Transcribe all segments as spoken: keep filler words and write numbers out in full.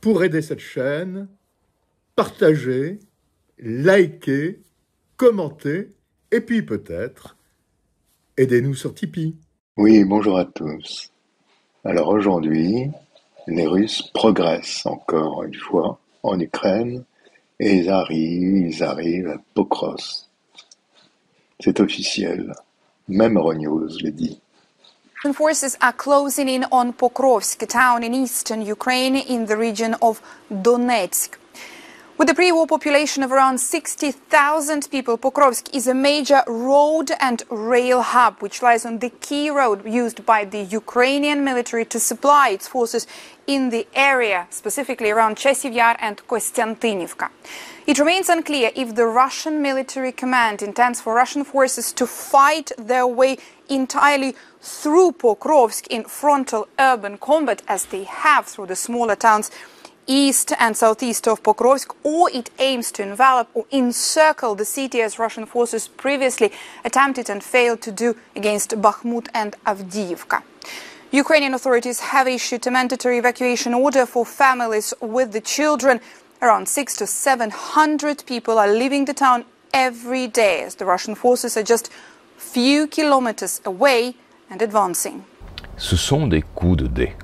pour aider cette chaîne, partagez, likez, commentez, et puis peut-être, aidez-nous sur Tipeee. Oui, bonjour à tous. Alors aujourd'hui, les Russes progressent encore une fois en Ukraine et ils arrivent, ils arrivent à Pokrovsk. C'est officiel, même Euronews le dit. Russian forces are closing in on Pokrovsk, a town in eastern Ukraine in the region of Donetsk. With a pre-war population of around sixty thousand people, Pokrovsk is a major road and rail hub, which lies on the key road used by the Ukrainian military to supply its forces in the area, specifically around Chasiv Yar and Kostiantynivka. It remains unclear if the Russian military command intends for Russian forces to fight their way entirely through Pokrovsk in frontal urban combat, as they have through the smaller towns east and southeast of Pokrovsk, or it aims to envelop or encircle the city as Russian forces previously attempted and failed to do against Bakhmut and Avdiivka. Ukrainian authorities have issued a mandatory evacuation order for families with the children. Around six to seven hundred people are leaving the town every day as the Russian forces are just few kilometers away and advancing. Ce sont des coups de dés.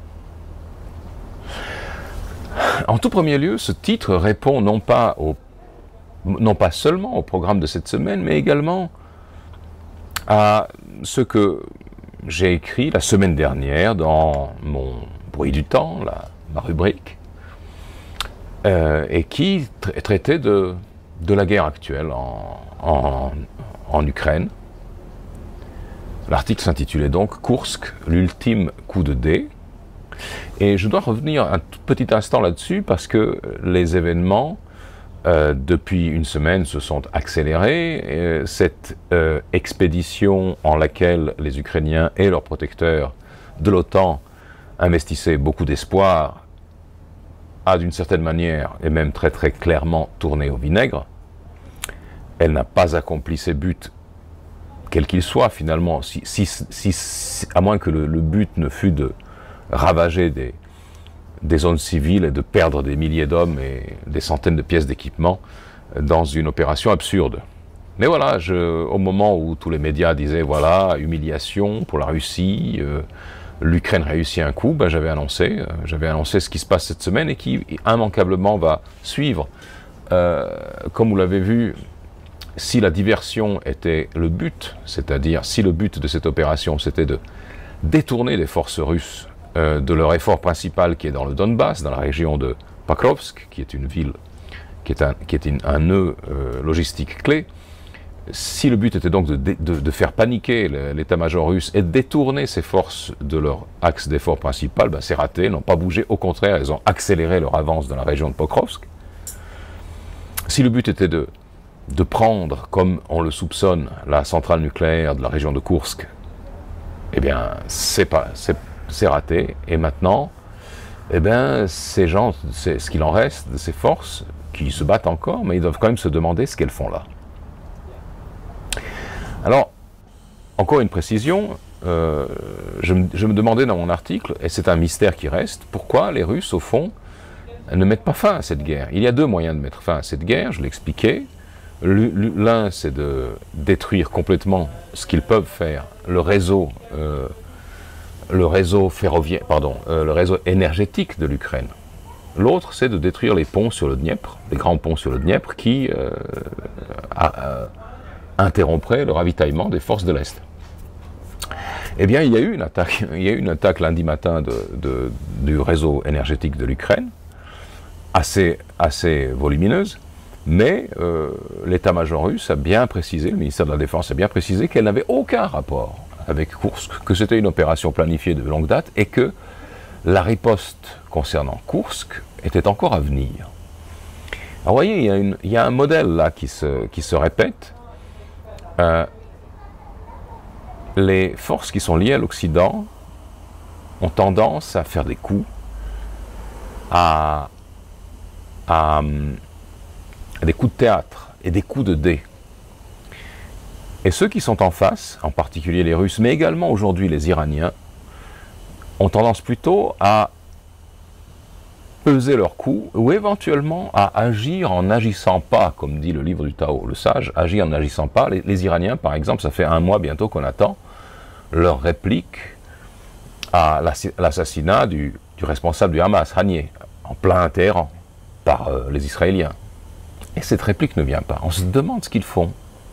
En tout premier lieu, ce titre répond non pas, au, non pas seulement au programme de cette semaine, mais également à ce que j'ai écrit la semaine dernière dans mon bruit du temps, la, ma rubrique, euh, et qui tra- traitait de, de la guerre actuelle en, en, en Ukraine. L'article s'intitulait donc « Kursk, l'ultime coup de dé ». Et je dois revenir un tout petit instant là-dessus parce que les événements euh, depuis une semaine se sont accélérés. Et cette euh, expédition en laquelle les Ukrainiens et leurs protecteurs de l'OTAN investissaient beaucoup d'espoir a d'une certaine manière et même très très clairement tourné au vinaigre. Elle n'a pas accompli ses buts, quels qu'ils soient finalement, si, si, si, si, à moins que le, le but ne fût de ravager des, des zones civiles et de perdre des milliers d'hommes et des centaines de pièces d'équipement dans une opération absurde. Mais voilà, je, au moment où tous les médias disaient voilà, humiliation pour la Russie, euh, l'Ukraine réussit un coup, ben, j'avais annoncé, euh, j'avais annoncé ce qui se passe cette semaine et qui immanquablement va suivre. Euh, comme vous l'avez vu, si la diversion était le but, c'est-à-dire si le but de cette opération c'était de détourner les forces russes Euh, de leur effort principal qui est dans le Donbass, dans la région de Pokrovsk, qui est une ville, qui est un, qui est une, un nœud euh, logistique clé. Si le but était donc de, de, de faire paniquer l'état-major russe et de détourner ces forces de leur axe d'effort principal, ben c'est raté, elles n'ont pas bougé, au contraire, elles ont accéléré leur avance dans la région de Pokrovsk. Si le but était de, de prendre, comme on le soupçonne, la centrale nucléaire de la région de Kursk, eh bien, c'est pas... c'est c'est raté, et maintenant, eh bien, ces gens, c'est ce qu'il en reste de ces forces, qui se battent encore, mais ils doivent quand même se demander ce qu'elles font là. Alors, encore une précision, euh, je, me, je me demandais dans mon article, et c'est un mystère qui reste, pourquoi les Russes, au fond, ne mettent pas fin à cette guerre. Il y a deux moyens de mettre fin à cette guerre, je l'ai expliqué. L'un, c'est de détruire complètement ce qu'ils peuvent faire, le réseau euh, le réseau ferroviaire, pardon, euh, le réseau énergétique de l'Ukraine. L'autre, c'est de détruire les ponts sur le Dniepr, les grands ponts sur le Dniepr qui euh, a, a, interrompraient le ravitaillement des forces de l'Est. Eh bien, il y a eu une attaque, il y a eu une attaque lundi matin de, de, du réseau énergétique de l'Ukraine, assez, assez volumineuse, mais euh, l'état-major russe a bien précisé, le ministère de la Défense a bien précisé qu'elle n'avait aucun rapport avec Kursk, que c'était une opération planifiée de longue date et que la riposte concernant Kursk était encore à venir. Alors vous voyez, il y a, une, il y a un modèle là qui se, qui se répète. Euh, les forces qui sont liées à l'Occident ont tendance à faire des coups, à, à, à des coups de théâtre et des coups de dés. Et ceux qui sont en face, en particulier les Russes, mais également aujourd'hui les Iraniens, ont tendance plutôt à peser leur coup, ou éventuellement à agir en n'agissant pas, comme dit le livre du Tao, le sage, agir en n'agissant pas. Les, les Iraniens, par exemple, ça fait un mois bientôt qu'on attend leur réplique à l'assassinat du, du responsable du Hamas, Haniyeh, en plein Téhéran, par euh, les Israéliens. Et cette réplique ne vient pas. On se demande ce qu'ils font.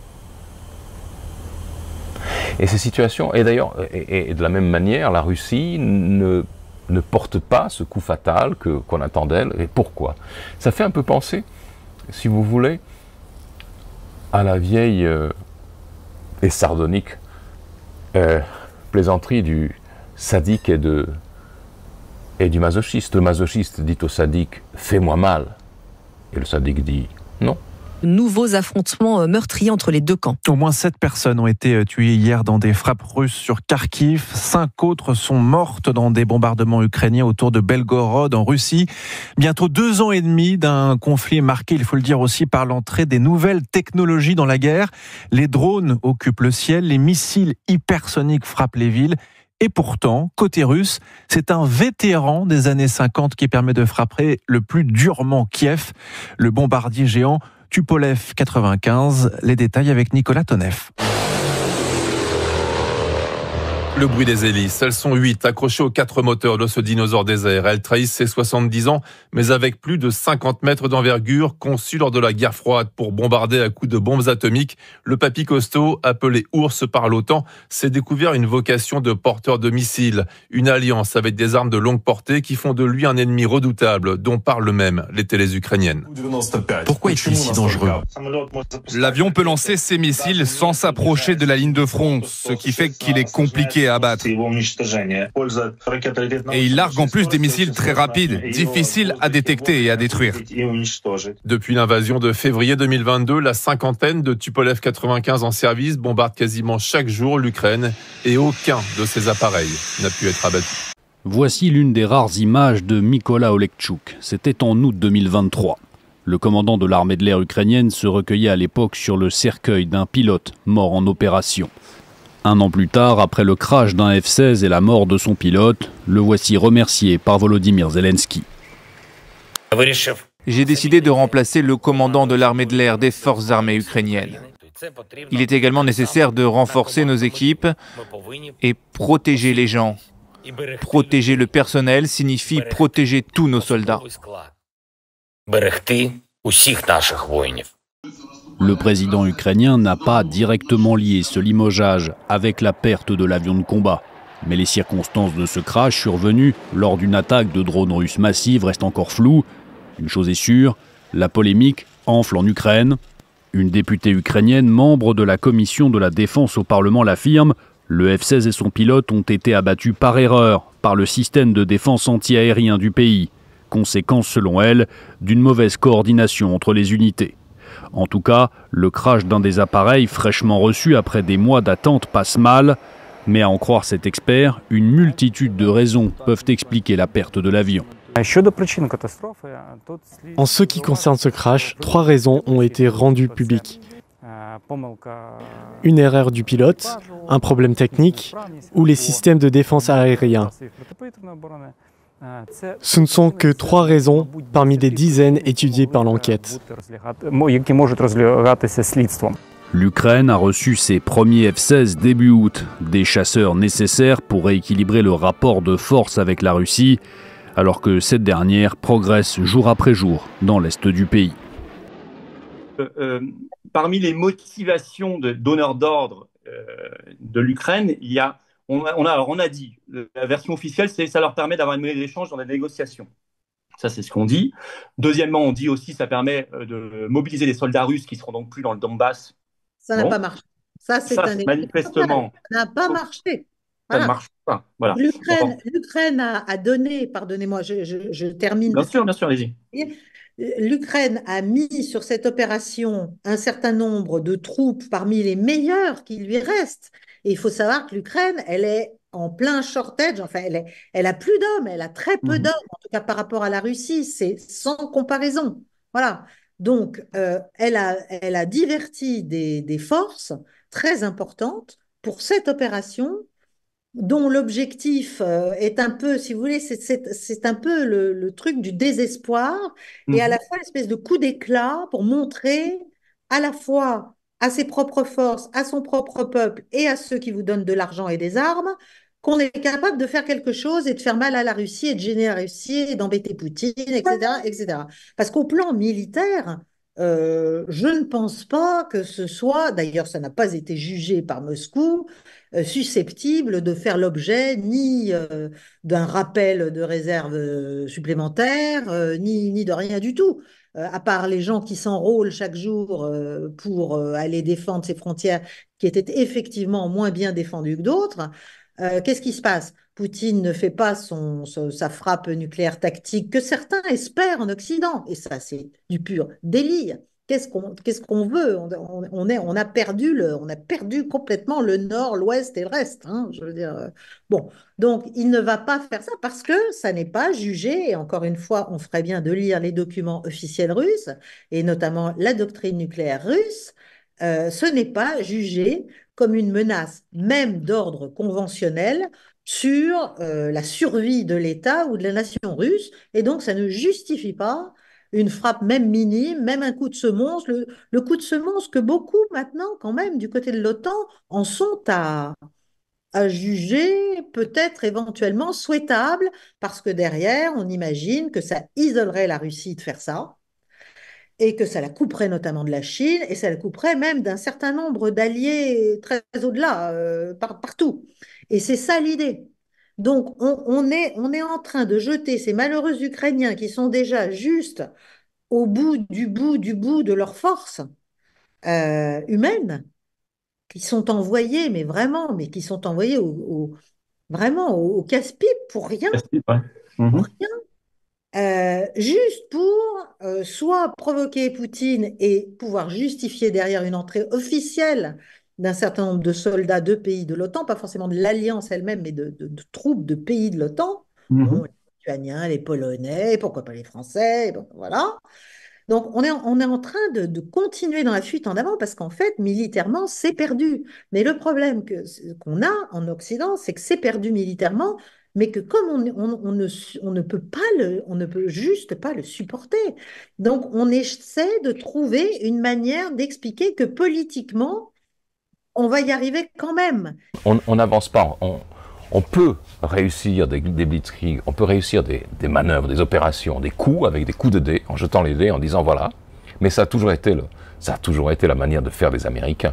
Et ces situations, et d'ailleurs, et, et de la même manière, la Russie ne, ne porte pas ce coup fatal que, qu'on attend d'elle. Et pourquoi? Ça fait un peu penser, si vous voulez, à la vieille euh, et sardonique euh, plaisanterie du sadique et, de, et du masochiste. Le masochiste dit au sadique « fais-moi mal ». Et le sadique dit « non ». Nouveaux affrontements meurtriers entre les deux camps. Au moins sept personnes ont été tuées hier dans des frappes russes sur Kharkiv. Cinq autres sont mortes dans des bombardements ukrainiens autour de Belgorod en Russie. Bientôt deux ans et demi d'un conflit marqué, il faut le dire aussi, par l'entrée des nouvelles technologies dans la guerre. Les drones occupent le ciel, les missiles hypersoniques frappent les villes. Et pourtant, côté russe, c'est un vétéran des années cinquante qui permet de frapper le plus durement Kiev, le bombardier géant Tupolev quatre-vingt-quinze. Les détails avec Nicolas Tonev. Le bruit des hélices, elles sont huit, accrochées aux quatre moteurs de ce dinosaure des airs. Elles trahissent ses soixante-dix ans, mais avec plus de cinquante mètres d'envergure, conçues lors de la guerre froide pour bombarder à coups de bombes atomiques. Le papy costaud, appelé ours par l'OTAN, s'est découvert une vocation de porteur de missiles, une alliance avec des armes de longue portée qui font de lui un ennemi redoutable, dont parlent même les télés ukrainiennes. Pourquoi est-il si dangereux? L'avion peut lancer ses missiles sans s'approcher de la ligne de front, ce qui fait qu'il est compliqué à abattre. Et il largue en plus des missiles très rapides, difficiles à détecter et à détruire. Depuis l'invasion de février deux mille vingt-deux, la cinquantaine de Tupolev quatre-vingt-quinze en service bombarde quasiment chaque jour l'Ukraine et aucun de ces appareils n'a pu être abattu. Voici l'une des rares images de Mykola Olekchuk. C'était en août deux mille vingt-trois. Le commandant de l'armée de l'air ukrainienne se recueillait à l'époque sur le cercueil d'un pilote mort en opération. Un an plus tard, après le crash d'un F seize et la mort de son pilote, le voici remercié par Volodymyr Zelensky. J'ai décidé de remplacer le commandant de l'armée de l'air des forces armées ukrainiennes. Il est également nécessaire de renforcer nos équipes et protéger les gens. Protéger le personnel signifie protéger tous nos soldats. Le président ukrainien n'a pas directement lié ce limogeage avec la perte de l'avion de combat. Mais les circonstances de ce crash survenu lors d'une attaque de drones russes massive restent encore floues. Une chose est sûre, la polémique enfle en Ukraine. Une députée ukrainienne, membre de la commission de la défense au Parlement, l'affirme. Le F seize et son pilote ont été abattus par erreur par le système de défense anti-aérien du pays. Conséquence, selon elle, d'une mauvaise coordination entre les unités. En tout cas, le crash d'un des appareils fraîchement reçu après des mois d'attente passe mal. Mais à en croire cet expert, une multitude de raisons peuvent expliquer la perte de l'avion. En ce qui concerne ce crash, trois raisons ont été rendues publiques. Une erreur du pilote, un problème technique ou les systèmes de défense aériens. Ce ne sont que trois raisons parmi des dizaines étudiées par l'enquête. L'Ukraine a reçu ses premiers F seize début août, des chasseurs nécessaires pour rééquilibrer le rapport de force avec la Russie, alors que cette dernière progresse jour après jour dans l'est du pays. Euh, euh, parmi les motivations de donneurs d'ordre euh, de l'Ukraine, il y a On a, on, a, alors on a dit, la version officielle, c'est que ça leur permet d'avoir une monnaie d'échange dans les négociations. Ça, c'est ce qu'on dit. Deuxièmement, on dit aussi que ça permet de mobiliser les soldats russes qui seront donc plus dans le Donbass. Ça n'a bon. pas marché. Ça, c'est un manifestement. Ça n'a pas marché. Ça voilà. ne marche pas. Voilà. L'Ukraine, L'Ukraine a, a donné, pardonnez-moi, je, je, je termine. Bien sûr, bien sûr, allez-y. L'Ukraine a mis sur cette opération un certain nombre de troupes parmi les meilleures qui lui restent. Et il faut savoir que l'Ukraine, elle est en plein shortage, enfin, elle, est, elle a plus d'hommes, elle a très peu mmh. d'hommes, en tout cas par rapport à la Russie, c'est sans comparaison. Voilà. Donc, euh, elle, a, elle a diverti des, des forces très importantes pour cette opération dont l'objectif euh, est un peu, si vous voulez, c'est c'est- c'est un peu le, le truc du désespoir et à la Mhm. fois l'espèce de coup d'éclat pour montrer à la fois à ses propres forces, à son propre peuple et à ceux qui vous donnent de l'argent et des armes qu'on est capable de faire quelque chose et de faire mal à la Russie et de gêner la Russie et d'embêter Poutine, et cetera, et cetera. Parce qu'au plan militaire, euh, je ne pense pas que ce soit, d'ailleurs ça n'a pas été jugé par Moscou, euh, susceptible de faire l'objet ni euh, d'un rappel de réserve euh, supplémentaire, euh, ni, ni de rien du tout. Euh, à part les gens qui s'enrôlent chaque jour euh, pour euh, aller défendre ces frontières qui étaient effectivement moins bien défendues que d'autres, euh, qu'est-ce qui se passe? Poutine ne fait pas son, son- sa frappe nucléaire tactique que certains espèrent en Occident. Et ça, c'est du pur délire. Qu'est-ce qu'on qu'est-ce qu'on veut? On, on- on est, on a perdu le, on a perdu complètement le nord, l'ouest et le reste, hein, je veux dire. euh, Bon, donc il ne va pas faire ça parce que ça n'est pas jugé. Et encore une fois, on ferait bien de lire les documents officiels russes et notamment la doctrine nucléaire russe. Euh, ce n'est pas jugé comme une menace, même d'ordre conventionnel, sur euh, la survie de l'État ou de la nation russe. Et donc, ça ne justifie pas une frappe même minime, même un coup de semonce, le, le coup de semonce que beaucoup maintenant, quand même, du côté de l'OTAN, en sont à, à juger peut-être éventuellement souhaitable, parce que derrière, on imagine que ça isolerait la Russie de faire ça, et que ça la couperait notamment de la Chine, et ça la couperait même d'un certain nombre d'alliés très au-delà, euh, par, partout. Et c'est ça l'idée. Donc, on, on est, on est en train de jeter ces malheureux Ukrainiens qui sont déjà juste au bout du bout du bout de leur force euh, humaine, qui sont envoyés, mais vraiment, mais qui sont envoyés au, au- vraiment au, au casse-pipe pour rien, Merci, ouais. pour Mhm. rien, euh, juste pour euh, soit provoquer Poutine et pouvoir justifier derrière une entrée officielle d'un certain nombre de soldats de pays de l'OTAN, pas forcément de l'Alliance elle-même, mais de, de- de troupes de pays de l'OTAN, bon, Mhm. les Lituaniens, les Polonais, pourquoi pas les Français, bon, voilà. Donc, on est, en- on est en train de, de continuer dans la fuite en avant parce qu'en fait, militairement, c'est perdu. Mais le problème que, qu'on a en Occident, c'est que c'est perdu militairement, mais que comme on, on- on ne, su- on ne peut pas le, on ne peut juste pas le supporter. Donc, on essaie de trouver une manière d'expliquer que politiquement, on va y arriver quand même. On on n'avance pas. On, on peut réussir des, des blitzkrieg, on peut réussir des, des manœuvres, des opérations, des coups avec des coups de dés, en jetant les dés, en disant voilà. Mais ça a toujours été, le, ça a toujours été la manière de faire des Américains.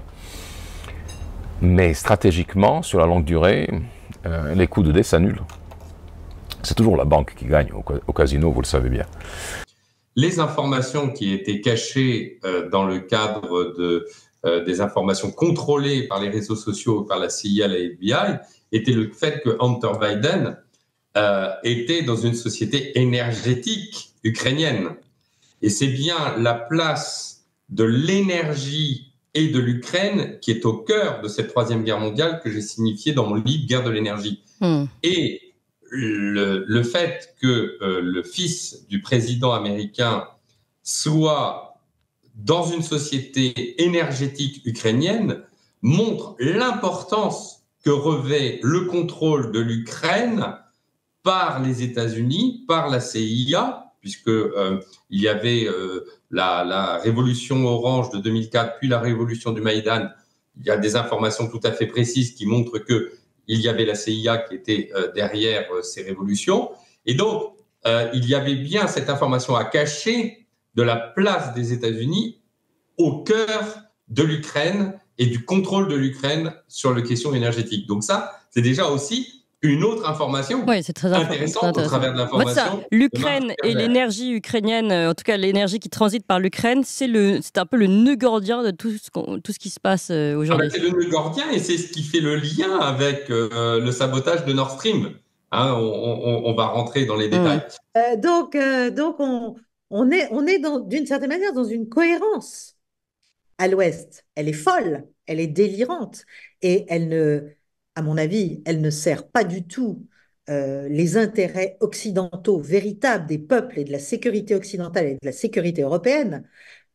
Mais stratégiquement, sur la longue durée, euh, les coups de dés s'annulent. C'est toujours la banque qui gagne au, au casino, vous le savez bien. Les informations qui étaient cachées euh, dans le cadre de, euh, des informations contrôlées par les réseaux sociaux, par la C I A, la F B I, était le fait que Hunter Biden euh, était dans une société énergétique ukrainienne. Et c'est bien la place de l'énergie et de l'Ukraine qui est au cœur de cette troisième guerre mondiale que j'ai signifiée dans mon livre Guerre de l'énergie. Mm. Et le, le fait que euh, le fils du président américain soit dans une société énergétique ukrainienne montre l'importance que revêt le contrôle de l'Ukraine par les États-Unis, par la C I A, puisque euh, il y avait euh, la, la révolution orange de deux mille quatre, puis la révolution du Maïdan. Il y a des informations tout à fait précises qui montrent que il y avait la C I A qui était euh, derrière euh, ces révolutions. Et donc, euh, il y avait bien cette information à cacher de la place des États-Unis au cœur de l'Ukraine et du contrôle de l'Ukraine sur les questions énergétiques. Donc ça, c'est déjà aussi une autre information Oui, c'est très intéressante intéressant. au travers de En fait, ça, l'information. l'Ukraine et l'énergie ukrainienne, euh, en tout cas l'énergie qui transite par l'Ukraine, c'est le, c'est un peu le nœud gordien de tout ce, qu'on, tout ce qui se passe euh, Ah aujourd'hui. ben, c'est le nœud gordien et c'est ce qui fait le lien avec euh, le sabotage de Nord Stream. Hein, on, on, on va rentrer dans les détails. Euh, donc, euh, donc on, on est, on est dans- d'une certaine manière dans une cohérence à l'Ouest. Elle est folle, elle est délirante et elle ne, à mon avis, elle ne sert pas du tout euh, les intérêts occidentaux véritables des peuples et de la sécurité occidentale et de la sécurité européenne.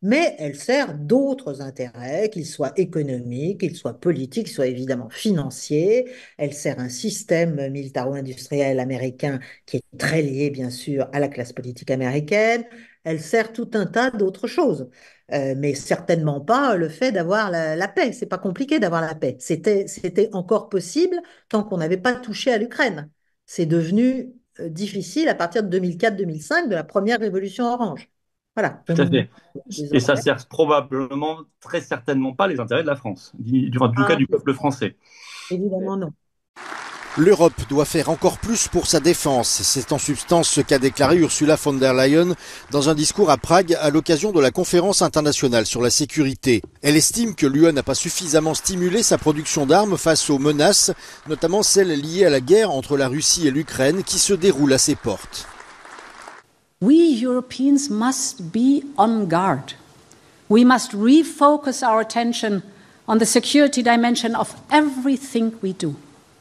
mais elle sert d'autres intérêts, qu'ils soient économiques, qu'ils soient politiques, qu'ils soient évidemment financiers. Elle sert un système militaro-industriel américain qui est très lié, bien sûr, à la classe politique américaine. Elle sert tout un tas d'autres choses. Euh, mais certainement pas le fait d'avoir la, la paix. C'est pas compliqué d'avoir la paix. C'était, c'était encore possible tant qu'on n'avait pas touché à l'Ukraine. C'est devenu euh, difficile à partir de deux mille quatre deux mille cinq, de la première révolution orange. Voilà. Tout à fait. Et ça Désormais. sert probablement, très certainement pas les intérêts de la France, du, du, du cas Ah, du peuple français. évidemment non. L'Europe doit faire encore plus pour sa défense. C'est en substance ce qu'a déclaré Ursula von der Leyen dans un discours à Prague à l'occasion de la conférence internationale sur la sécurité. Elle estime que l'U E n'a pas suffisamment stimulé sa production d'armes face aux menaces, notamment celles liées à la guerre entre la Russie et l'Ukraine qui se déroule à ses portes. We Europeans must be on guard. We must refocus our attention on the security dimension of everything we do.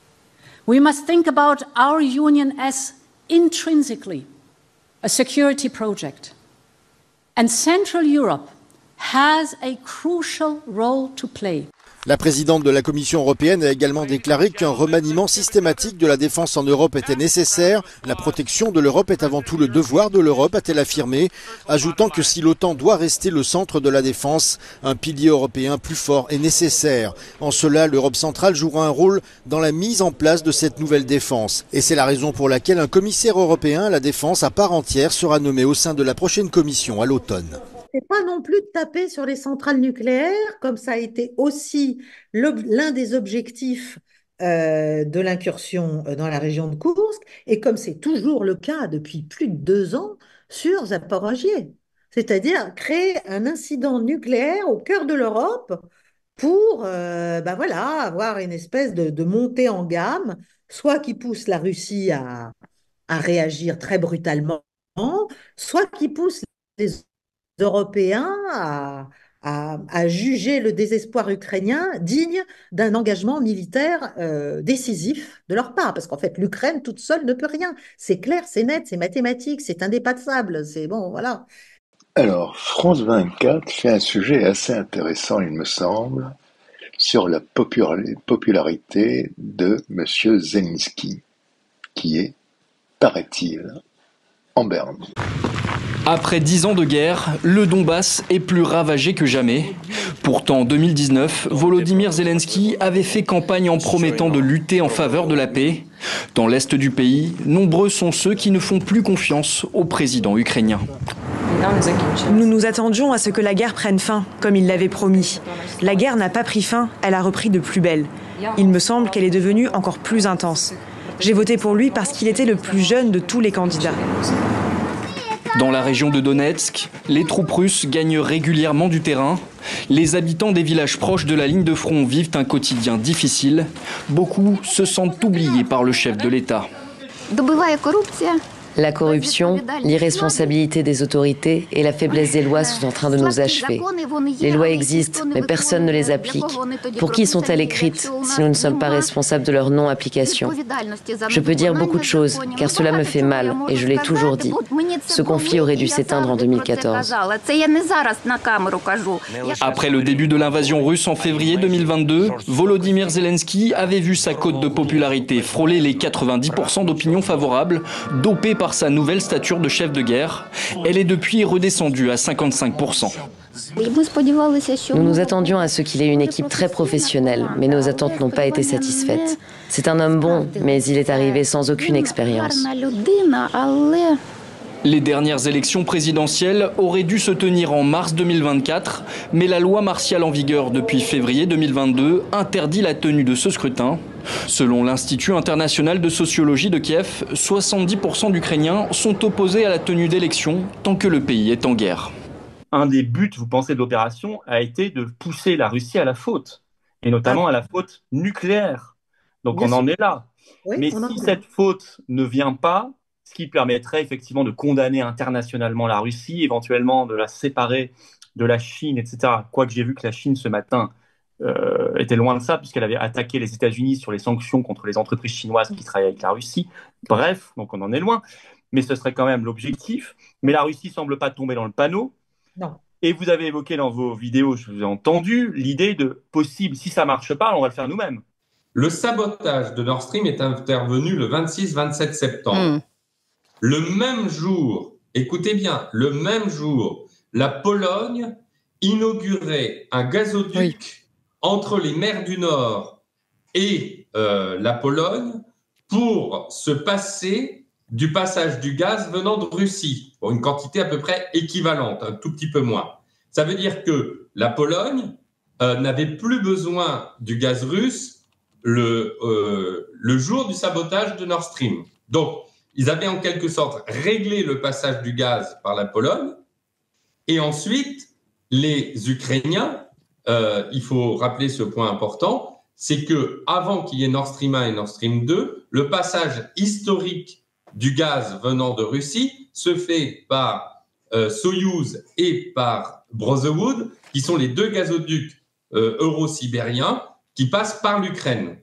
We must think about our union as intrinsically a security project. And Central Europe has a crucial role to play. La présidente de la Commission européenne a également déclaré qu'un remaniement systématique de la défense en Europe était nécessaire. La protection de l'Europe est avant tout le devoir de l'Europe, a-t-elle affirmé, ajoutant que si l'OTAN doit rester le centre de la défense, un pilier européen plus fort est nécessaire. En cela, l'Europe centrale jouera un rôle dans la mise en place de cette nouvelle défense. Et c'est la raison pour laquelle un commissaire européen à la défense à part entière sera nommé au sein de la prochaine commission à l'automne. C'est pas non plus de taper sur les centrales nucléaires, comme ça a été aussi l'un des objectifs euh, de l'incursion dans la région de Koursk, et comme c'est toujours le cas depuis plus de deux ans sur Zaporojie. C'est-à-dire créer un incident nucléaire au cœur de l'Europe pour euh, ben voilà, avoir une espèce de, de montée en gamme, soit qui pousse la Russie à, à réagir très brutalement, soit qui pousse les Européens à, à, à juger le désespoir ukrainien digne d'un engagement militaire euh, décisif de leur part. Parce qu'en fait, l'Ukraine toute seule ne peut rien. C'est clair, c'est net, c'est mathématique, c'est indépassable. C'est bon, voilà. Alors, France vingt-quatre fait un sujet assez intéressant, il me semble, sur la popularité de M. Zelensky, qui est, paraît-il, en berne. Après dix ans de guerre, le Donbass est plus ravagé que jamais. Pourtant, en deux mille dix-neuf, Volodymyr Zelensky avait fait campagne en promettant de lutter en faveur de la paix. Dans l'est du pays, nombreux sont ceux qui ne font plus confiance au président ukrainien. Nous nous attendions à ce que la guerre prenne fin, comme il l'avait promis. La guerre n'a pas pris fin, elle a repris de plus belle. Il me semble qu'elle est devenue encore plus intense. J'ai voté pour lui parce qu'il était le plus jeune de tous les candidats. Dans la région de Donetsk, les troupes russes gagnent régulièrement du terrain. Les habitants des villages proches de la ligne de front vivent un quotidien difficile. Beaucoup se sentent oubliés par le chef de l'État. La corruption, l'irresponsabilité des autorités et la faiblesse des lois sont en train de nous achever. Les lois existent, mais personne ne les applique. Pour qui sont-elles écrites si nous ne sommes pas responsables de leur non-application? Je peux dire beaucoup de choses, car cela me fait mal, et je l'ai toujours dit. Ce conflit aurait dû s'éteindre en deux mille quatorze. Après le début de l'invasion russe en février deux mille vingt-deux, Volodymyr Zelensky avait vu sa cote de popularité frôler les quatre-vingt-dix pour cent d'opinion favorable, dopée par sa nouvelle stature de chef de guerre. Elle est depuis redescendue à cinquante-cinq pour cent. Nous nous attendions à ce qu'il ait une équipe très professionnelle, mais nos attentes n'ont pas été satisfaites. C'est un homme bon, mais il est arrivé sans aucune expérience. Les dernières élections présidentielles auraient dû se tenir en mars deux mille vingt-quatre, mais la loi martiale en vigueur depuis février deux mille vingt-deux interdit la tenue de ce scrutin. Selon l'Institut international de sociologie de Kiev, soixante-dix pour cent d'Ukrainiens sont opposés à la tenue d'élections tant que le pays est en guerre. Un des buts, vous pensez, de l'opération a été de pousser la Russie à la faute, et notamment à la faute nucléaire. Donc Bien on sûr. en est là. Oui, mais si cette faute ne vient pas, ce qui permettrait effectivement de condamner internationalement la Russie, éventuellement de la séparer de la Chine, et cetera. Quoique j'ai vu que la Chine ce matin euh, était loin de ça, puisqu'elle avait attaqué les États-Unis sur les sanctions contre les entreprises chinoises qui travaillent avec la Russie. Bref, donc on en est loin. Mais ce serait quand même l'objectif. Mais la Russie ne semble pas tomber dans le panneau. Non. Et vous avez évoqué dans vos vidéos, je vous ai entendu, l'idée de possible, si ça marche pas, on va le faire nous-mêmes. Le sabotage de Nord Stream est intervenu le vingt-six vingt-sept septembre. Mmh. Le même jour, écoutez bien, le même jour, la Pologne inaugurait un gazoduc oui. entre les mers du Nord et euh, la Pologne pour se passer du passage du gaz venant de Russie, pour une quantité à peu près équivalente, un tout petit peu moins. Ça veut dire que la Pologne euh, n'avait plus besoin du gaz russe le, euh, le jour du sabotage de Nord Stream. Donc, ils avaient en quelque sorte réglé le passage du gaz par la Pologne, et ensuite, les Ukrainiens, euh, il faut rappeler ce point important, c'est que avant qu'il y ait Nord Stream un et Nord Stream deux, le passage historique du gaz venant de Russie se fait par euh, Soyouz et par Brotherwood, qui sont les deux gazoducs euh, euro-sibériens qui passent par l'Ukraine.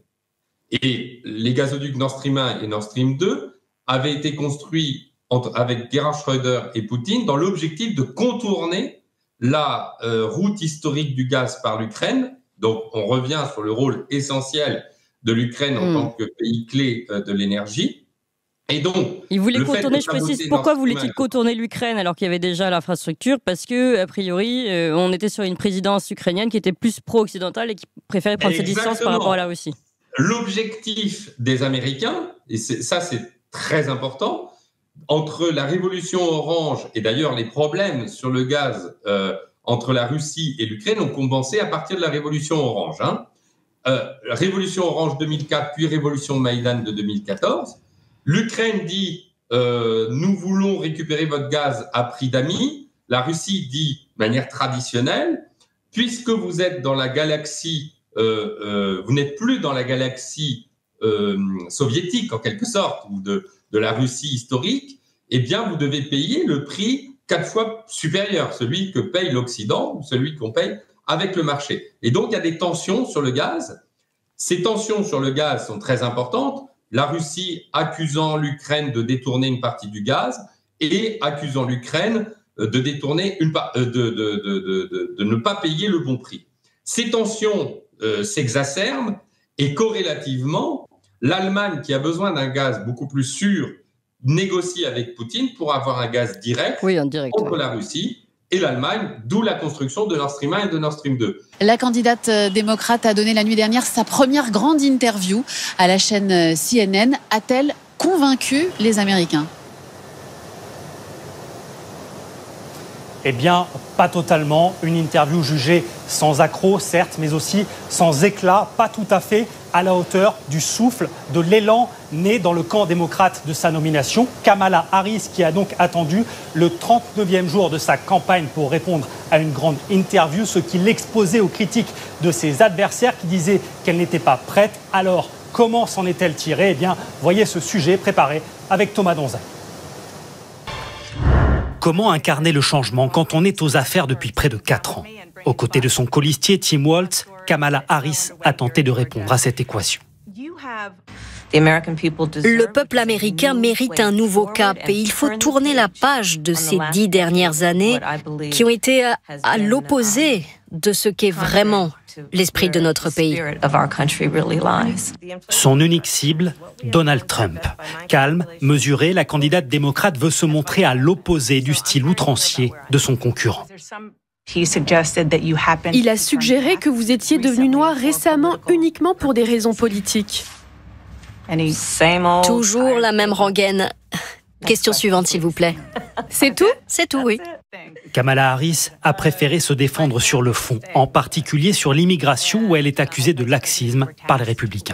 Et les gazoducs Nord Stream un et Nord Stream deux avaient été construits entre, avec Gerhard Schröder et Poutine dans l'objectif de contourner la euh, route historique du gaz par l'Ukraine. Donc, on revient sur le rôle essentiel de l'Ukraine en mmh. tant que pays clé euh, de l'énergie. Et donc, il voulait contourner, je précise, pourquoi voulait-il contourner l'Ukraine alors qu'il y avait déjà l'infrastructure? Parce que, a priori, euh, on était sur une présidence ukrainienne qui était plus pro-occidentale et qui préférait prendre ses distances par rapport à la Russie. L'objectif des Américains, et c'est, ça c'est très important, entre la révolution orange et d'ailleurs les problèmes sur le gaz euh, entre la Russie et l'Ukraine ont commencé à partir de la révolution orange. Hein. Euh, révolution orange deux mille quatre, puis révolution Maïdan de deux mille quatorze. L'Ukraine dit euh, « nous voulons récupérer votre gaz à prix d'amis ». La Russie dit de manière traditionnelle « puisque vous êtes dans la galaxie, euh, euh, vous n'êtes plus dans la galaxie euh, soviétique en quelque sorte, ou de, de la Russie historique, eh bien vous devez payer le prix quatre fois supérieur, celui que paye l'Occident ou celui qu'on paye avec le marché. » Et donc il y a des tensions sur le gaz. Ces tensions sur le gaz sont très importantes. La Russie accusant l'Ukraine de détourner une partie du gaz et accusant l'Ukraine de détourner une pa- de, de, de, de, de, de ne pas payer le bon prix. Ces tensions euh, s'exacerbent et corrélativement, l'Allemagne, qui a besoin d'un gaz beaucoup plus sûr, négocie avec Poutine pour avoir un gaz direct, oui, en direct contre oui. la Russie et l'Allemagne, d'où la construction de Nord Stream un et de Nord Stream deux. La candidate démocrate a donné la nuit dernière sa première grande interview à la chaîne C N N. A-t-elle convaincu les Américains ? Eh bien, pas totalement. Une interview jugée sans accroc, certes, mais aussi sans éclat, pas tout à fait à la hauteur du souffle, de l'élan né dans le camp démocrate de sa nomination. Kamala Harris, qui a donc attendu le trente-neuvième jour de sa campagne pour répondre à une grande interview, ce qui l'exposait aux critiques de ses adversaires qui disaient qu'elle n'était pas prête. Alors, comment s'en est-elle tirée ? Eh bien, voyez ce sujet préparé avec Thomas Donzin. Comment incarner le changement quand on est aux affaires depuis près de quatre ans ? Aux côtés de son colistier Tim Walz, Kamala Harris a tenté de répondre à cette équation. Le peuple américain mérite un nouveau cap et il faut tourner la page de ces dix dernières années qui ont été à, à l'opposé de ce qu'est vraiment l'esprit de notre pays. Son unique cible, Donald Trump. Calme, mesurée, la candidate démocrate veut se montrer à l'opposé du style outrancier de son concurrent. Il a suggéré que vous étiez devenu noir récemment uniquement pour des raisons politiques. Toujours la même rengaine. Question suivante, s'il vous plaît. C'est tout ? C'est tout, oui. Kamala Harris a préféré se défendre sur le fond, en particulier sur l'immigration où elle est accusée de laxisme par les républicains.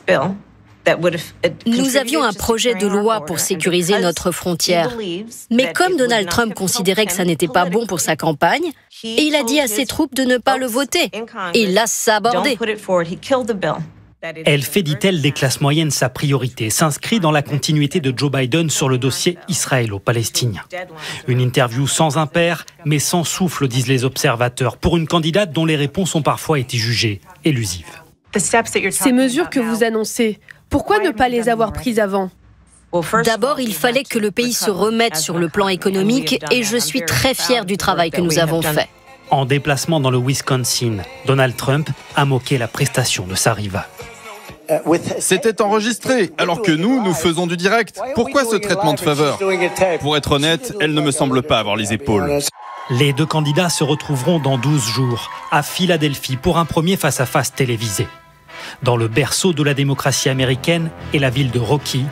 Nous avions un projet de loi pour sécuriser notre frontière. Mais comme Donald Trump considérait que ça n'était pas bon pour sa campagne, et il a dit à ses troupes de ne pas le voter. Et il l'a sabordé. Elle fait, dit-elle, des classes moyennes sa priorité, s'inscrit dans la continuité de Joe Biden sur le dossier israélo-palestinien. Une interview sans impair, mais sans souffle, disent les observateurs, pour une candidate dont les réponses ont parfois été jugées élusives. Ces mesures que vous annoncez, pourquoi ne pas les avoir prises avant ? D'abord, il fallait que le pays se remette sur le plan économique et je suis très fière du travail que nous avons fait. En déplacement dans le Wisconsin, Donald Trump a moqué la prestation de sa rivale. C'était enregistré, alors que nous, nous faisons du direct. Pourquoi ce traitement de faveur? Pour être honnête, elle ne me semble pas avoir les épaules. Les deux candidats se retrouveront dans douze jours à Philadelphie pour un premier face-à-face télévisé. Dans le berceau de la démocratie américaine et la ville de Rocky,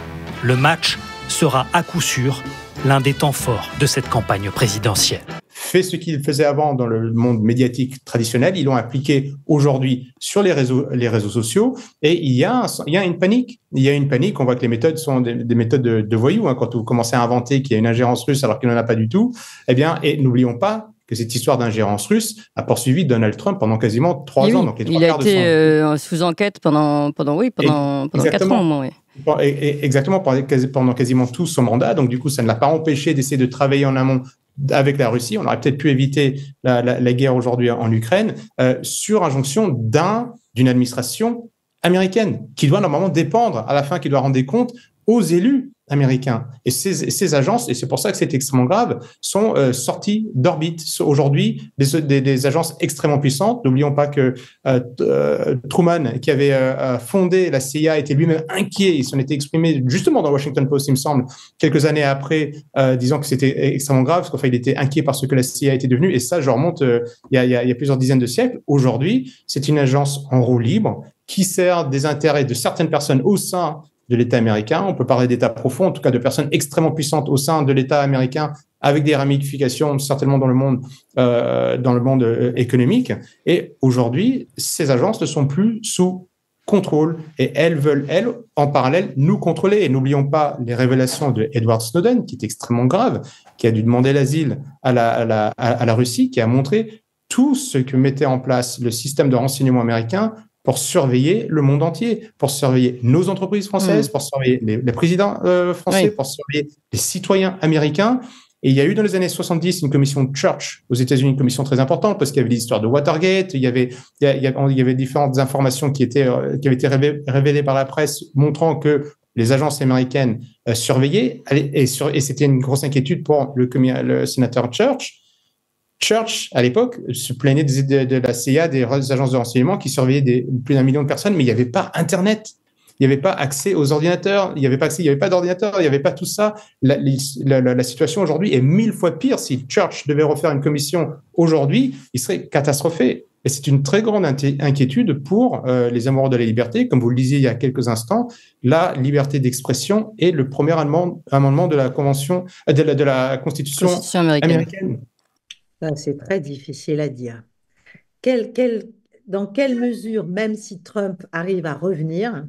le match sera à coup sûr l'un des temps forts de cette campagne présidentielle. Fait ce qu'il faisait avant dans le monde médiatique traditionnel, ils l'ont appliqué aujourd'hui sur les réseaux, les réseaux sociaux, et il y a, un, il y a une panique. Il y a une panique. On voit que les méthodes sont des, des méthodes de, de voyous. Hein, quand vous commencez à inventer qu'il y a une ingérence russe alors qu'il n'en a pas du tout, eh bien, et n'oublions pas que cette histoire d'ingérence russe a poursuivi Donald Trump pendant quasiment trois oui, ans. Donc les trois il a quarts été de son... euh, sous enquête pendant, pendant, oui, pendant, pendant quatre ans au moins. Oui. Exactement, pendant quasiment tout son mandat. Donc, du coup, ça ne l'a pas empêché d'essayer de travailler en amont avec la Russie. On aurait peut-être pu éviter la, la, la guerre aujourd'hui en Ukraine euh, sur injonction d'un, d'une administration américaine qui doit normalement dépendre, à la fin, qui doit rendre des comptes aux élus américains. Et ces, ces agences, et c'est pour ça que c'est extrêmement grave, sont euh, sorties d'orbite. Aujourd'hui, des, des, des agences extrêmement puissantes. N'oublions pas que euh, euh, Truman, qui avait euh, fondé la C I A, était lui-même inquiet. Il s'en était exprimé justement dans le Washington Post, il me semble, quelques années après, euh, disant que c'était extrêmement grave, parce qu'en fait, il était inquiet par ce que la C I A était devenue. Et ça, je remonte euh, il, y a, il, y a, il y a plusieurs dizaines de siècles. Aujourd'hui, c'est une agence en roue libre qui sert des intérêts de certaines personnes au sein de l'État américain. On peut parler d'État profond, en tout cas de personnes extrêmement puissantes au sein de l'État américain, avec des ramifications certainement dans le monde, euh, dans le monde euh, économique. Et aujourd'hui, ces agences ne sont plus sous contrôle et elles veulent, elles, en parallèle, nous contrôler. Et n'oublions pas les révélations de Edward Snowden, qui est extrêmement grave, qui a dû demander l'asile à la, à la, à la Russie, qui a montré tout ce que mettait en place le système de renseignement américain pour surveiller le monde entier, pour surveiller nos entreprises françaises, mmh. pour surveiller les, les présidents euh, français, oui. pour surveiller les citoyens américains. Et il y a eu dans les années soixante-dix une commission Church aux États-Unis, une commission très importante parce qu'il y avait l'histoire de Watergate, il y avait, il y avait, il y avait différentes informations qui étaient, euh, qui avaient été révélées, révélées par la presse montrant que les agences américaines euh, surveillaient. Et, sur, et c'était une grosse inquiétude pour le, le sénateur Church. Church, à l'époque, se plaignait de, de, de la C I A, des agences de renseignement qui surveillaient des, plus d'un million de personnes, mais il n'y avait pas Internet. Il n'y avait pas accès aux ordinateurs, il n'y avait pas accès, il n'y avait pas d'ordinateur, il n'y avait pas tout ça. La, la, la, la situation aujourd'hui est mille fois pire. Si Church devait refaire une commission aujourd'hui, il serait catastrophé. Et c'est une très grande inquiétude pour euh, les amoureux de la liberté. Comme vous le disiez il y a quelques instants, la liberté d'expression est le premier amendement de la Convention, de la, de la Constitution, Constitution américaine. américaine. Ça, c'est très difficile à dire. Quel, quel, dans quelle mesure, même si Trump arrive à revenir,